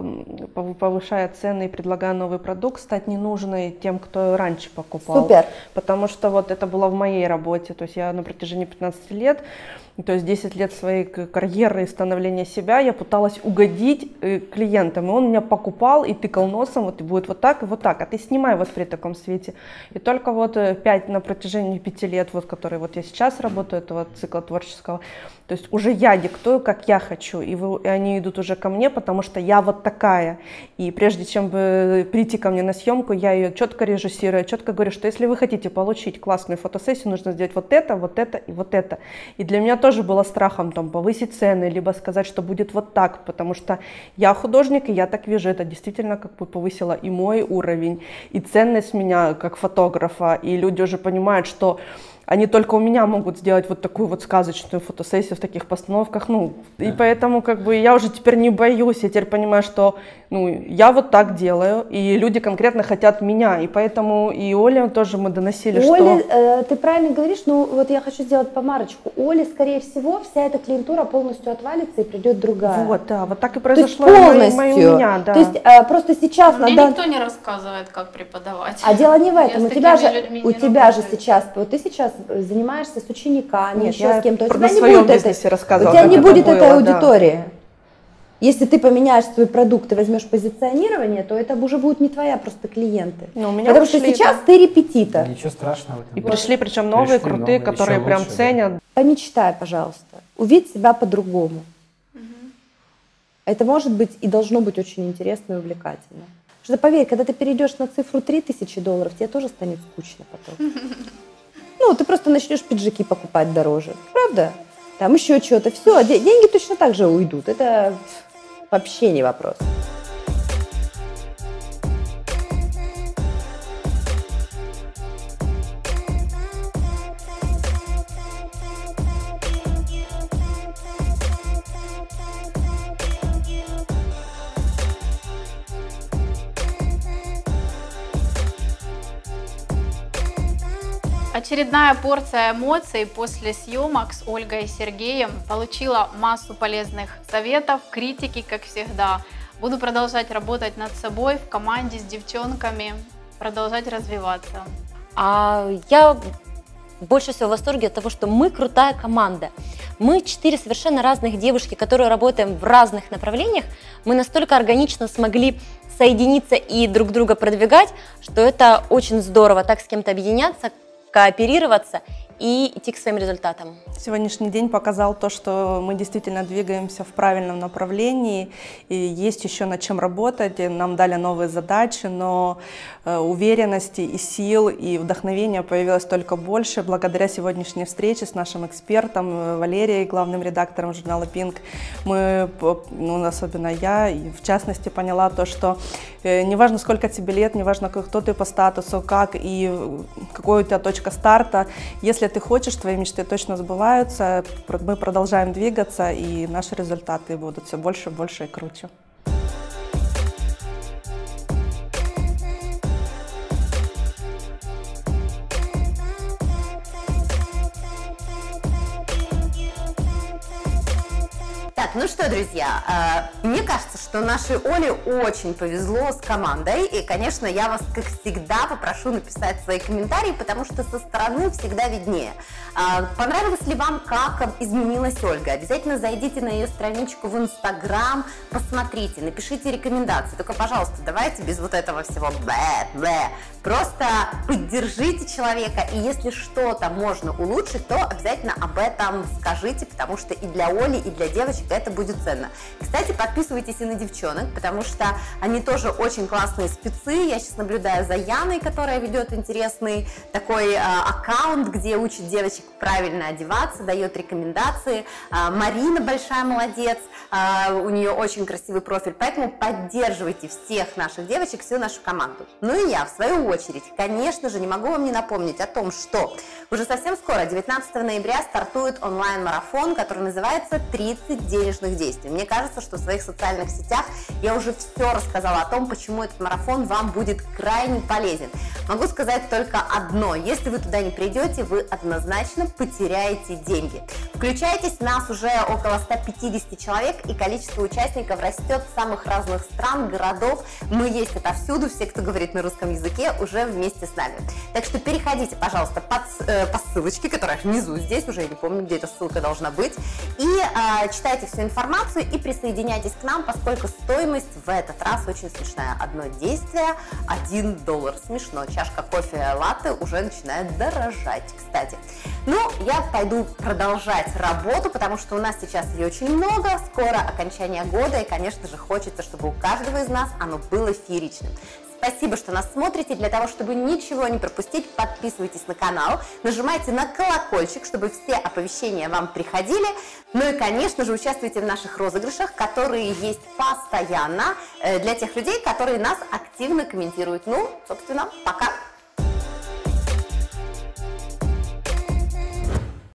повышая цены и предлагая новый продукт, стать ненужной тем, кто раньше покупал. Супер. Потому что вот это было в моей работе, то есть я на протяжении пятнадцати лет, то есть десять лет своей карьеры и становления себя я пыталась угодить клиентам, и он меня покупал и тыкал носом, вот и будет вот так и вот так, а ты снимай вот при таком свете. И только вот пять на протяжении пяти лет, вот который вот я сейчас работаю, этого цикла творческого, то есть уже я диктую, как я хочу, и, вы, и они идут уже ко мне, потому что я вот такая. И прежде чем бы прийти ко мне на съемку, я ее четко режиссирую, четко говорю, что если вы хотите получить классную фотосессию, нужно сделать вот это, вот это и вот это. И для меня тоже было страхом там повысить цены, либо сказать, что будет вот так, потому что я художник, и я так вижу, это действительно как бы повысило и мой уровень, и ценность меня как фотографа, и люди уже понимают, что они только у меня могут сделать вот такую вот сказочную фотосессию в таких постановках, ну, да. И поэтому как бы я уже теперь не боюсь, я теперь понимаю, что, ну, я вот так делаю, и люди конкретно хотят меня, и поэтому и Оле тоже мы доносили, Оля, что... э, ты правильно говоришь, но вот я хочу сделать помарочку. Оле, скорее всего, вся эта клиентура полностью отвалится и придет другая. Вот, да, вот так и произошло полностью. и у меня, да. То есть э, просто сейчас... Мне надо... никто не рассказывает, как преподавать. А дело не в этом, Я у тебя же, у тебя же работаю. сейчас, вот ты сейчас занимаешься с учениками, Нет, еще с кем-то, у тебя на не своем будет бизнесе этой, рассказывала, у тебя как не это будет было, этой да. аудитории. Если ты поменяешь свой продукт и возьмешь позиционирование, то это уже будут не твои просто клиенты. Но у меня Потому что сейчас это... ты репетитор. Ничего страшного в этом. И пришли, причем новые, Пришли крутые, новые, которые прям лучше, ценят. Да. Помечтай, пожалуйста. Увидь себя по-другому. Угу. Это может быть и должно быть очень интересно и увлекательно. Потому что поверь, когда ты перейдешь на цифру три тысячи долларов, тебе тоже станет скучно потом. Ну, ты просто начнешь пиджаки покупать дороже. Правда? Там еще что-то. Все, деньги точно так же уйдут. Это вообще не вопрос. А Очередная порция эмоций после съемок с Ольгой и Сергеем. Получила массу полезных советов, критики, как всегда. Буду продолжать работать над собой в команде с девчонками, продолжать развиваться. А я больше всего в восторге от того, что мы крутая команда. Мы четыре совершенно разных девушки, которые работаем в разных направлениях. Мы настолько органично смогли соединиться и друг друга продвигать, что это очень здорово так с кем-то объединяться, кооперироваться и идти к своим результатам. Сегодняшний день показал то, что мы действительно двигаемся в правильном направлении, и есть еще над чем работать, и нам дали новые задачи, но уверенности и сил, и вдохновения появилось только больше благодаря сегодняшней встрече с нашим экспертом Валерией, главным редактором журнала Pink. Мы, ну, особенно я, и в частности, поняла то, что неважно, сколько тебе лет, неважно, кто ты по статусу, как и какой у тебя точка старта, если ты хочешь, твои мечты точно сбываются, мы продолжаем двигаться, и наши результаты будут все больше, больше и круче. Так, ну что, друзья, мне кажется, что нашей Оле очень повезло с командой, и, конечно, я вас, как всегда, попрошу написать свои комментарии, потому что со стороны всегда виднее. Понравилось ли вам, как изменилась Ольга? Обязательно зайдите на ее страничку в Инстаграм, посмотрите, напишите рекомендации. Только, пожалуйста, давайте без вот этого всего бэ-бэ. Просто поддержите человека, и если что-то можно улучшить, то обязательно об этом скажите, потому что и для Оли, и для девочек это будет ценно. Кстати, подписывайтесь и на девчонок, потому что они тоже очень классные спецы. Я сейчас наблюдаю за Яной, которая ведет интересный такой э, аккаунт, где учит девочек правильно одеваться, дает рекомендации. Э, Марина большая молодец, э, у нее очень красивый профиль, поэтому поддерживайте всех наших девочек, всю нашу команду. Ну и я, в свою очередь, конечно же, не могу вам не напомнить о том, что уже совсем скоро, девятнадцатого ноября, стартует онлайн-марафон, который называется тридцать денежных действий. Мне кажется, что в своих социальных сетях я уже все рассказала о том, почему этот марафон вам будет крайне полезен. Могу сказать только одно: если вы туда не придете, вы однозначно потеряете деньги. Включайтесь, нас уже около ста пятидесяти человек, и количество участников растет с самых разных стран, городов. Мы есть отовсюду, все, кто говорит на русском языке, уже вместе с нами. Так что переходите, пожалуйста, под, э, по ссылочке, которая внизу здесь, уже я не помню, где эта ссылка должна быть, и э, читайте всю информацию и присоединяйтесь к нам, поскольку стоимость в этот раз очень смешная. Одно действие – один доллар. Смешно. Чашка кофе латте уже начинает дорожать, кстати. Ну, я пойду продолжать работу, потому что у нас сейчас ее очень много, скоро окончание года, и, конечно же, хочется, чтобы у каждого из нас оно было фееричным. Спасибо, что нас смотрите. Для того, чтобы ничего не пропустить, подписывайтесь на канал, нажимайте на колокольчик, чтобы все оповещения вам приходили. Ну и, конечно же, участвуйте в наших розыгрышах, которые есть постоянно для тех людей, которые нас активно комментируют. Ну, собственно, пока!